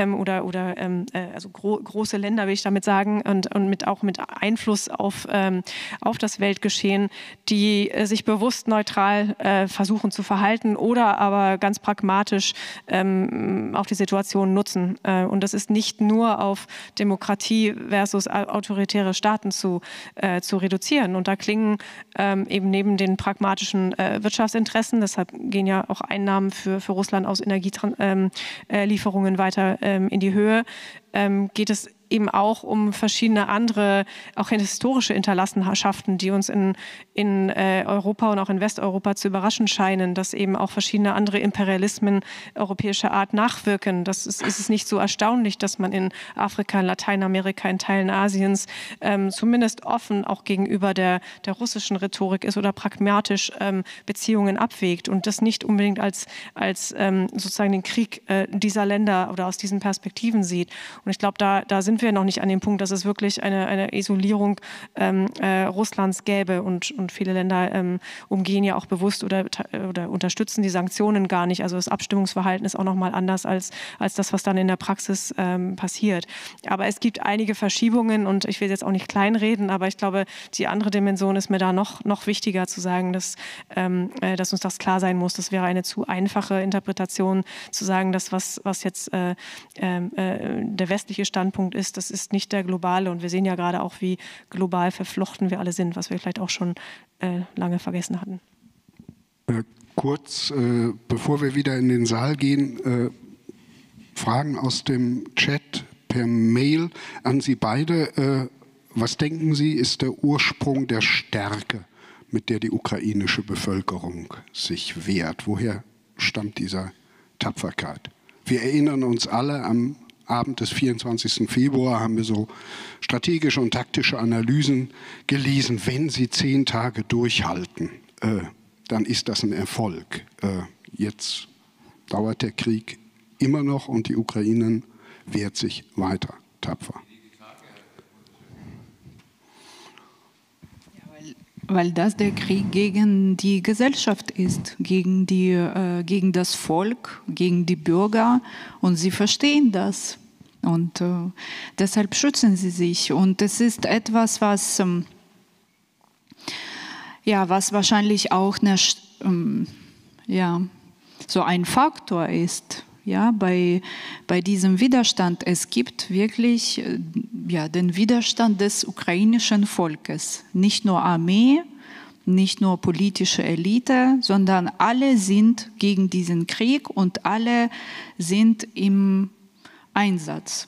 also große Länder, will ich damit sagen, und auch mit Einfluss auf das Weltgeschehen, die sich bewusst neutral versuchen zu verhalten oder aber ganz pragmatisch auch die Situation nutzen. Und das ist nicht nur auf Demokratie versus autoritäre Staaten zu reduzieren. Und da klingen eben neben den pragmatischen Wirtschaftsinteressen, deshalb gehen ja auch Einnahmen für Russland aus Energielieferungen weiter in die Höhe, geht es eben auch um verschiedene andere, auch historische Hinterlassenschaften, die uns in Europa und auch in Westeuropa zu überraschen scheinen, dass eben auch verschiedene andere Imperialismen europäischer Art nachwirken. Das ist es nicht so erstaunlich, dass man in Afrika, in Lateinamerika, in Teilen Asiens zumindest offen auch gegenüber der russischen Rhetorik ist oder pragmatisch Beziehungen abwägt und das nicht unbedingt als sozusagen den Krieg dieser Länder oder aus diesen Perspektiven sieht. Und ich glaube, da sind wir noch nicht an dem Punkt, dass es wirklich eine Isolierung Russlands gäbe und viele Länder umgehen ja auch bewusst oder unterstützen die Sanktionen gar nicht. Also das Abstimmungsverhalten ist auch noch mal anders als das, was dann in der Praxis passiert. Aber es gibt einige Verschiebungen und ich will jetzt auch nicht kleinreden, aber ich glaube, die andere Dimension ist mir da noch wichtiger zu sagen, dass uns das klar sein muss. Das wäre eine zu einfache Interpretation, zu sagen, dass was jetzt der westliche Standpunkt ist, das ist nicht der globale. Und wir sehen ja gerade auch, wie global verflochten wir alle sind, was wir vielleicht auch schon lange vergessen hatten. Kurz, bevor wir wieder in den Saal gehen, Fragen aus dem Chat per Mail an Sie beide. Was denken Sie, ist der Ursprung der Stärke, mit der die ukrainische Bevölkerung sich wehrt? Woher stammt diese Tapferkeit? Wir erinnern uns alle, am Abend des 24. Februar haben wir so strategische und taktische Analysen gelesen. Wenn sie 10 Tage durchhalten, dann ist das ein Erfolg. Jetzt dauert der Krieg immer noch und die Ukraine wehrt sich weiter tapfer. Weil das der Krieg gegen die Gesellschaft ist, gegen das Volk, gegen die Bürger und sie verstehen das und deshalb schützen sie sich und es ist etwas, was wahrscheinlich auch so ein Faktor ist. Ja, bei diesem Widerstand, es gibt wirklich den Widerstand des ukrainischen Volkes. Nicht nur Armee, nicht nur politische Elite, sondern alle sind gegen diesen Krieg und alle sind im Einsatz.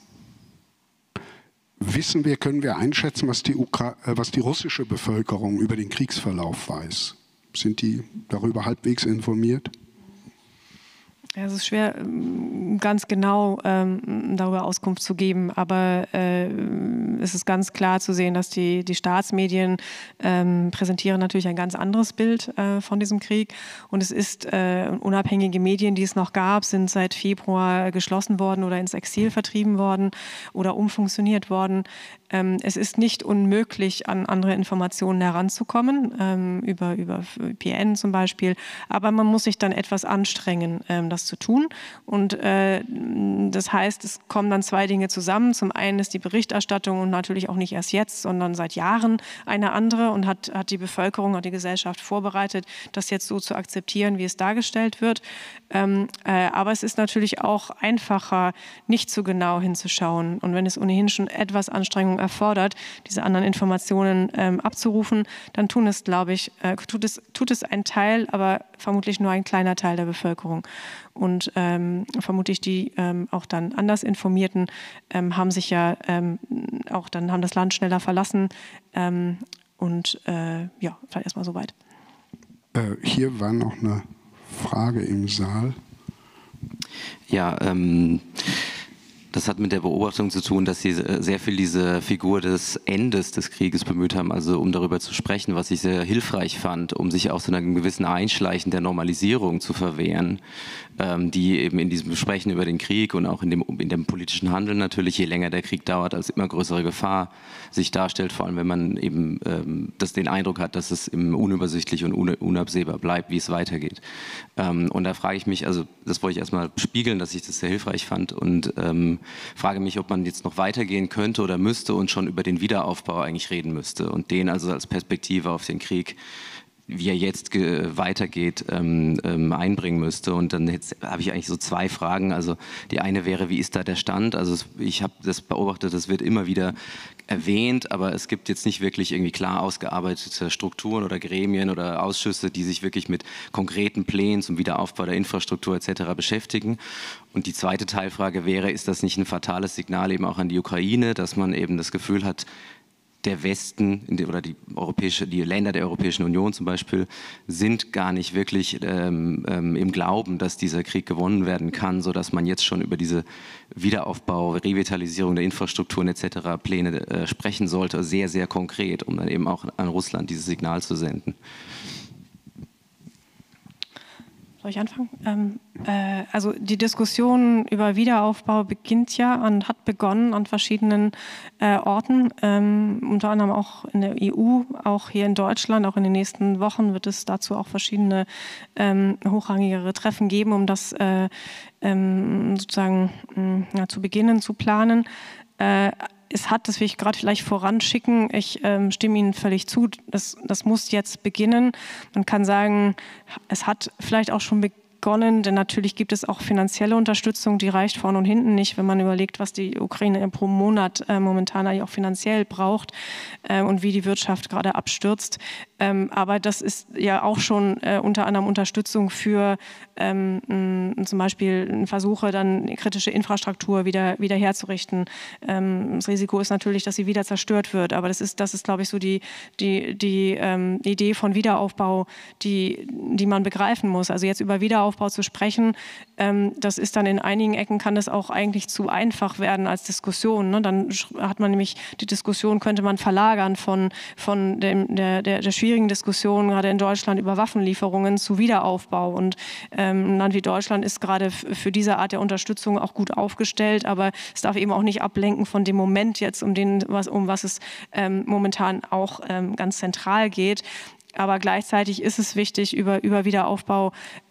Können wir einschätzen, was die russische Bevölkerung über den Kriegsverlauf weiß? Sind die darüber halbwegs informiert? Ja, es ist schwer, ganz genau darüber Auskunft zu geben, aber es ist ganz klar zu sehen, dass die Staatsmedien präsentieren natürlich ein ganz anderes Bild von diesem Krieg und es ist unabhängige Medien, die es noch gab, sind seit Februar geschlossen worden oder ins Exil vertrieben worden oder umfunktioniert worden. Es ist nicht unmöglich, an andere Informationen heranzukommen, über VPN zum Beispiel, aber man muss sich dann etwas anstrengen, das zu tun. Und das heißt, es kommen dann 2 Dinge zusammen. Zum einen ist die Berichterstattung und natürlich auch nicht erst jetzt, sondern seit Jahren eine andere und hat die Bevölkerung, hat die Gesellschaft vorbereitet, das jetzt so zu akzeptieren, wie es dargestellt wird. Aber es ist natürlich auch einfacher, nicht so genau hinzuschauen. Und wenn es ohnehin schon etwas Anstrengung erfordert, diese anderen Informationen abzurufen, dann tut es ein Teil, aber vermutlich nur ein kleiner Teil der Bevölkerung. Und vermutlich die auch dann anders Informierten haben sich ja auch dann haben das Land schneller verlassen. Vielleicht erstmal soweit. Hier war noch eine Frage im Saal. Ja, Das hat mit der Beobachtung zu tun, dass Sie sehr viel diese Figur des Endes des Krieges bemüht haben, also um darüber zu sprechen, was ich sehr hilfreich fand, um sich auch so einem gewissen Einschleichen der Normalisierung zu verwehren, die eben in diesem Sprechen über den Krieg und auch in dem politischen Handeln natürlich, je länger der Krieg dauert, als immer größere Gefahr sich darstellt, vor allem wenn man eben den Eindruck hat, dass es eben unübersichtlich und unabsehbar bleibt, wie es weitergeht. Und da frage ich mich, also das wollte ich erstmal spiegeln, dass ich das sehr hilfreich fand und frage mich, ob man jetzt noch weitergehen könnte oder müsste und schon über den Wiederaufbau eigentlich reden müsste und den also als Perspektive auf den Krieg, wie er jetzt weitergeht, einbringen müsste. Und dann habe ich eigentlich so zwei Fragen. Also die eine wäre, wie ist da der Stand? Also ich habe das beobachtet, das wird immer wieder erwähnt, aber es gibt jetzt nicht wirklich irgendwie klar ausgearbeitete Strukturen oder Gremien oder Ausschüsse, die sich wirklich mit konkreten Plänen zum Wiederaufbau der Infrastruktur etc. beschäftigen. Und die zweite Teilfrage wäre, ist das nicht ein fatales Signal eben auch an die Ukraine, dass man eben das Gefühl hat, der Westen oder die Länder der Europäischen Union zum Beispiel sind gar nicht wirklich im Glauben, dass dieser Krieg gewonnen werden kann, sodass man jetzt schon über diese Wiederaufbau, Revitalisierung der Infrastrukturen etc. Pläne sprechen sollte, sehr, sehr konkret, um dann eben auch an Russland dieses Signal zu senden. Soll ich anfangen? Also die Diskussion über Wiederaufbau beginnt ja und hat begonnen an verschiedenen Orten, unter anderem auch in der EU, auch hier in Deutschland. Auch in den nächsten Wochen wird es dazu auch verschiedene hochrangigere Treffen geben, um das sozusagen zu beginnen, zu planen. Es hat, das will ich gerade vielleicht voranschicken, ich stimme Ihnen völlig zu, das muss jetzt beginnen. Man kann sagen, es hat vielleicht auch schon begonnen, denn natürlich gibt es auch finanzielle Unterstützung, die reicht vorne und hinten nicht, wenn man überlegt, was die Ukraine pro Monat momentan eigentlich auch finanziell braucht und wie die Wirtschaft gerade abstürzt. Aber das ist ja auch schon unter anderem Unterstützung für zum Beispiel Versuche, dann kritische Infrastruktur wieder herzurichten. Das Risiko ist natürlich, dass sie wieder zerstört wird, aber das ist glaube ich, so die Idee von Wiederaufbau, die man begreifen muss. Also jetzt über Wiederaufbau zu sprechen, das ist dann in einigen Ecken, kann das auch eigentlich zu einfach werden als Diskussion. Ne? Dann hat man nämlich die Diskussion, könnte man verlagern von der schwierigen Diskussion, gerade in Deutschland, über Waffenlieferungen zu Wiederaufbau. Und ein Land wie Deutschland ist gerade für diese Art der Unterstützung auch gut aufgestellt, aber es darf eben auch nicht ablenken von dem Moment jetzt, um was es momentan auch ganz zentral geht. Aber gleichzeitig ist es wichtig, über Wiederaufbau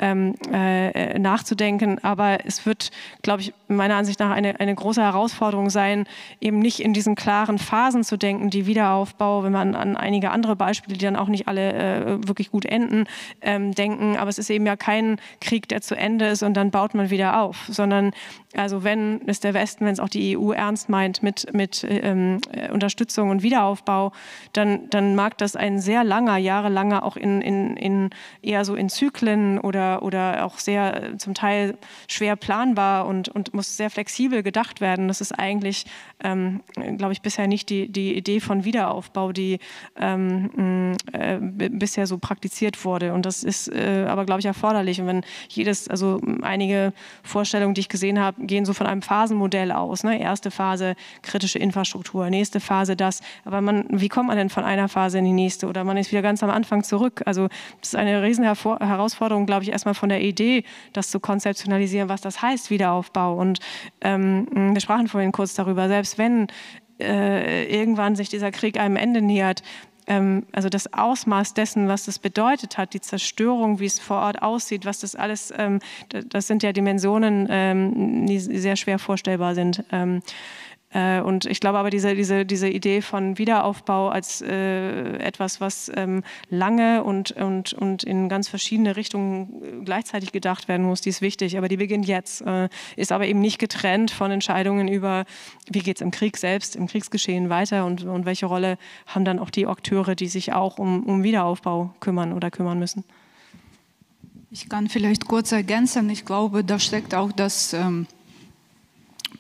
nachzudenken. Aber es wird, glaube ich, meiner Ansicht nach eine große Herausforderung sein, eben nicht in diesen klaren Phasen zu denken, die Wiederaufbau, wenn man an einige andere Beispiele, die dann auch nicht alle wirklich gut enden, denken. Aber es ist eben ja kein Krieg, der zu Ende ist und dann baut man wieder auf, sondern also wenn es der Westen, wenn es auch die EU ernst meint mit Unterstützung und Wiederaufbau, dann mag das ein sehr langer, jahrelanger auch in eher so in Zyklen oder auch sehr zum Teil schwer planbar und muss sehr flexibel gedacht werden. Das ist eigentlich, glaube ich, bisher nicht die Idee von Wiederaufbau, die bisher so praktiziert wurde. Und das ist aber, glaube ich, erforderlich. Und wenn also einige Vorstellungen, die ich gesehen habe, gehen so von einem Phasenmodell aus. Ne? Erste Phase kritische Infrastruktur, nächste Phase das. Aber wie kommt man denn von einer Phase in die nächste? Oder man ist wieder ganz am Anfang zurück. Also das ist eine riesen Herausforderung, glaube ich, erstmal von der Idee, das zu konzeptionalisieren, was das heißt, Wiederaufbau. Und wir sprachen vorhin kurz darüber, selbst wenn irgendwann sich dieser Krieg einem Ende nähert, also das Ausmaß dessen, was das bedeutet hat, die Zerstörung, wie es vor Ort aussieht, was das alles, das sind ja Dimensionen, die sehr schwer vorstellbar sind. Und ich glaube aber, diese Idee von Wiederaufbau als etwas, was lange und in ganz verschiedene Richtungen gleichzeitig gedacht werden muss, die ist wichtig. Aber die beginnt jetzt, ist aber eben nicht getrennt von Entscheidungen über, wie geht es im Krieg selbst, im Kriegsgeschehen weiter und welche Rolle haben dann auch die Akteure, die sich auch um Wiederaufbau kümmern oder kümmern müssen. Ich kann vielleicht kurz ergänzen, ich glaube, da steckt auch das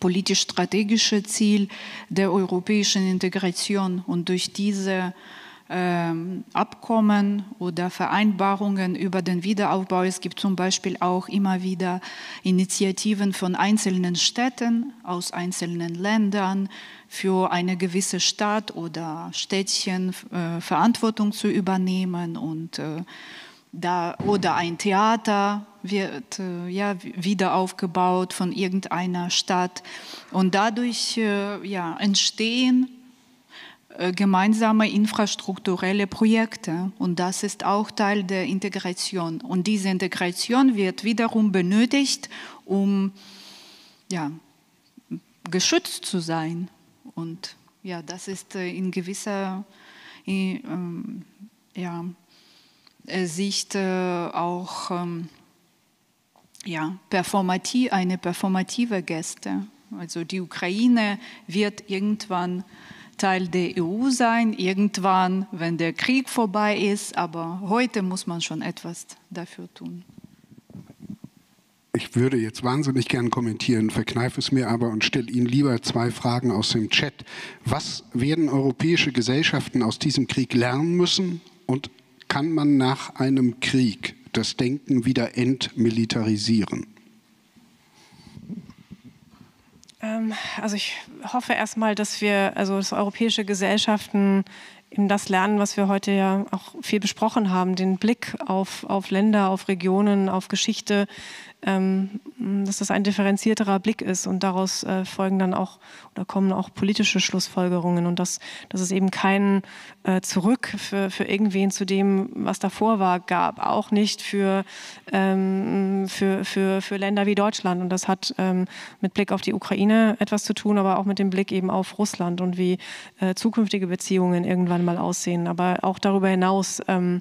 politisch-strategische Ziel der europäischen Integration. Und durch diese Abkommen oder Vereinbarungen über den Wiederaufbau. Es gibt zum Beispiel auch immer wieder Initiativen von einzelnen Städten aus einzelnen Ländern für eine gewisse Stadt oder Städtchen Verantwortung zu übernehmen und oder ein Theater wird wieder aufgebaut von irgendeiner Stadt und dadurch entstehen gemeinsame infrastrukturelle Projekte und das ist auch Teil der Integration und diese Integration wird wiederum benötigt, um geschützt zu sein und das ist in gewisser Sicht auch eine performative Geste. Also die Ukraine wird irgendwann Teil der EU sein, irgendwann, wenn der Krieg vorbei ist, aber heute muss man schon etwas dafür tun. Ich würde jetzt wahnsinnig gern kommentieren, verkneife es mir aber und stelle Ihnen lieber 2 Fragen aus dem Chat. Was werden europäische Gesellschaften aus diesem Krieg lernen müssen und kann man nach einem Krieg das Denken wieder entmilitarisieren? Also ich hoffe erstmal, dass europäische Gesellschaften eben das lernen, was wir heute ja auch viel besprochen haben, den Blick auf Länder, auf Regionen, auf Geschichte, dass das ein differenzierterer Blick ist und daraus folgen dann auch oder kommen auch politische Schlussfolgerungen und dass es eben kein Zurück für irgendwen zu dem, was davor war, gab, auch nicht für Länder wie Deutschland und das hat mit Blick auf die Ukraine etwas zu tun, aber auch mit dem Blick eben auf Russland und wie zukünftige Beziehungen irgendwann mal aussehen, aber auch darüber hinaus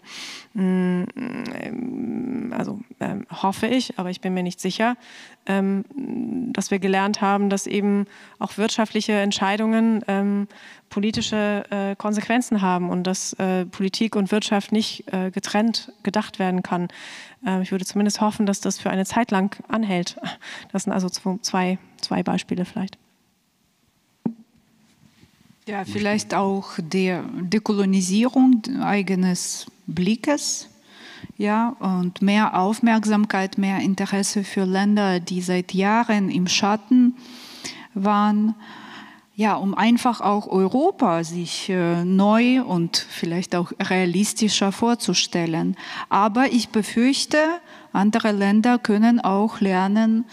hoffe ich, aber ich bin mir nicht sicher, dass wir gelernt haben, dass eben auch wirtschaftliche Entscheidungen politische Konsequenzen haben und dass Politik und Wirtschaft nicht getrennt gedacht werden kann. Ich würde zumindest hoffen, dass das für eine Zeit lang anhält. Das sind also zwei Beispiele vielleicht. Ja, vielleicht auch der Dekolonisierung eigenes Blickes, und mehr Aufmerksamkeit, mehr Interesse für Länder, die seit Jahren im Schatten waren, um einfach auch Europa sich neu und vielleicht auch realistischer vorzustellen. Aber ich befürchte, andere Länder können auch lernen,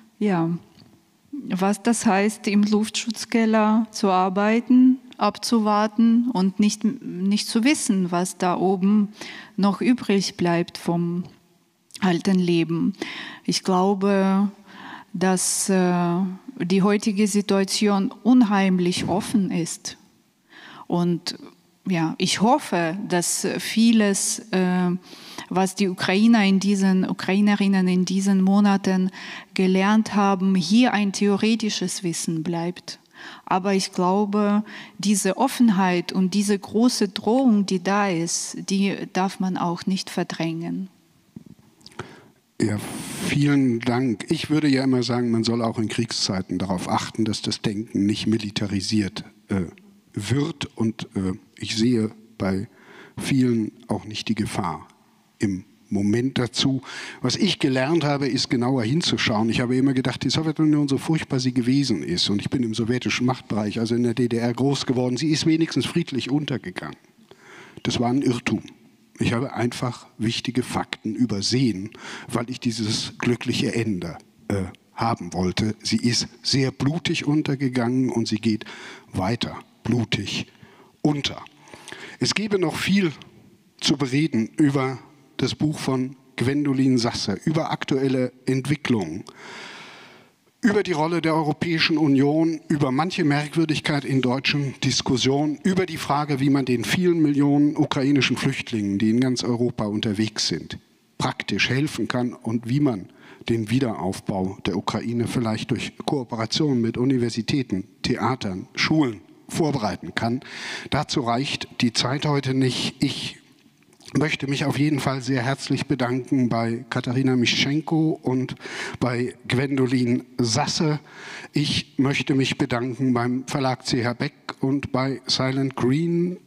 was das heißt, im Luftschutzkeller zu arbeiten, abzuwarten und nicht zu wissen, was da oben noch übrig bleibt vom alten Leben. Ich glaube, dass die heutige Situation unheimlich offen ist. Und ich hoffe, dass vieles, was die Ukrainerinnen in diesen Monaten gelernt haben, hier ein theoretisches Wissen bleibt. Aber ich glaube, diese Offenheit und diese große Drohung, die da ist, die darf man auch nicht verdrängen. Ja, vielen Dank. Ich würde ja immer sagen, man soll auch in Kriegszeiten darauf achten, dass das Denken nicht militarisiert wird. Und ich sehe bei vielen auch nicht die Gefahr im Moment dazu. Was ich gelernt habe, ist genauer hinzuschauen. Ich habe immer gedacht, die Sowjetunion, so furchtbar sie gewesen ist, und ich bin im sowjetischen Machtbereich, also in der DDR, groß geworden, sie ist wenigstens friedlich untergegangen. Das war ein Irrtum. Ich habe einfach wichtige Fakten übersehen, weil ich dieses glückliche Ende haben wollte. Sie ist sehr blutig untergegangen und sie geht weiter blutig unter. Es gäbe noch viel zu bereden über das Buch von Gwendolin Sasse, über aktuelle Entwicklungen, über die Rolle der Europäischen Union, über manche Merkwürdigkeit in deutschen Diskussionen, über die Frage, wie man den vielen Millionen ukrainischen Flüchtlingen, die in ganz Europa unterwegs sind, praktisch helfen kann und wie man den Wiederaufbau der Ukraine vielleicht durch Kooperation mit Universitäten, Theatern, Schulen vorbereiten kann. Dazu reicht die Zeit heute nicht. Ich möchte mich auf jeden Fall sehr herzlich bedanken bei Katharina Mischenko und bei Gwendolin Sasse. Ich möchte mich bedanken beim Verlag CH Beck und bei Silent Green,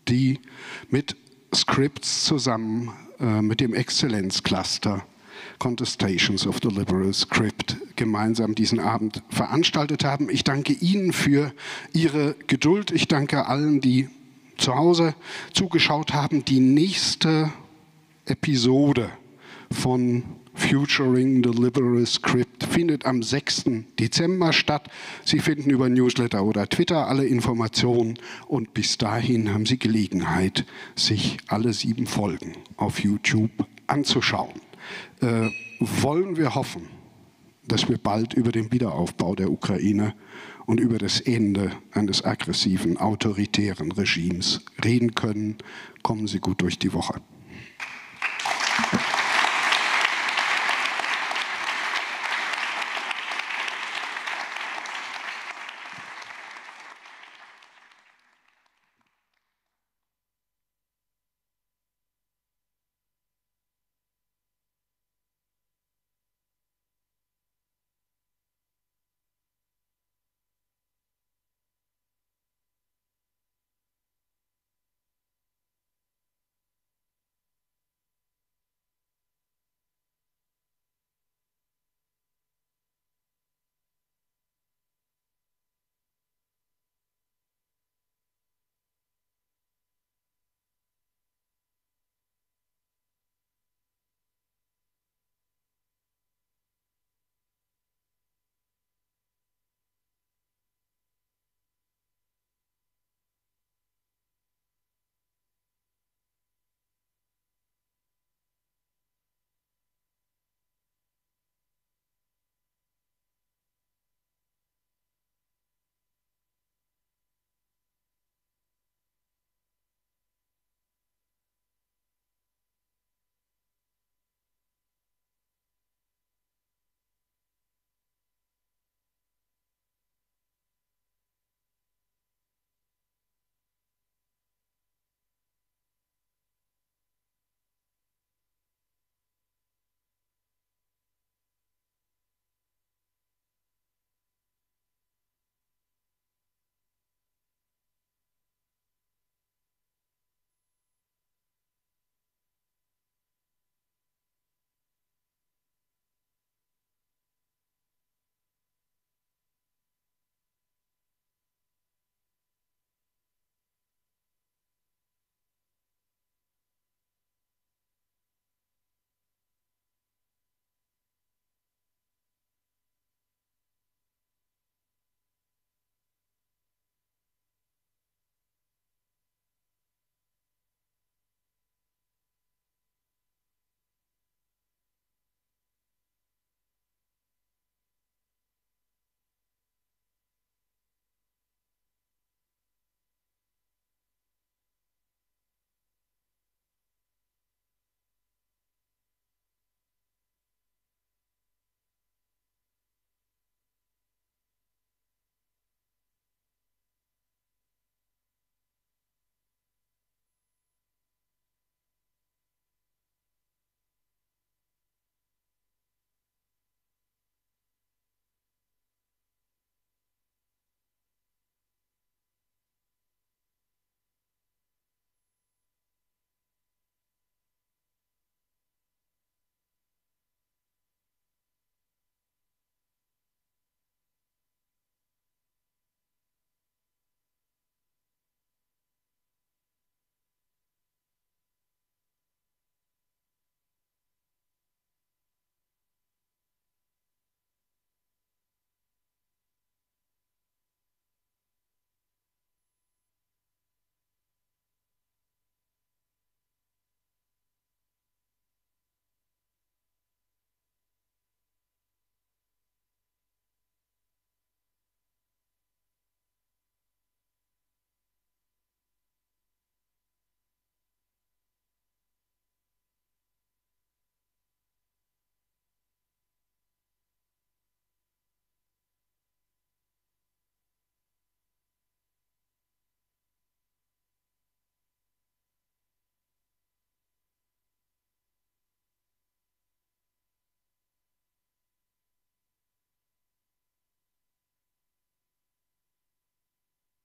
die mit Scripts zusammen mit dem Exzellenzcluster Contestations of the Liberal Script gemeinsam diesen Abend veranstaltet haben. Ich danke Ihnen für Ihre Geduld. Ich danke allen, die zu Hause zugeschaut haben. Die nächste Episode von Futuring the Liberal Script findet am 6. Dezember statt. Sie finden über Newsletter oder Twitter alle Informationen und bis dahin haben Sie Gelegenheit, sich alle 7 Folgen auf YouTube anzuschauen. Wollen wir hoffen, dass wir bald über den Wiederaufbau der Ukraine und über das Ende eines aggressiven, autoritären Regimes reden können. Kommen Sie gut durch die Woche.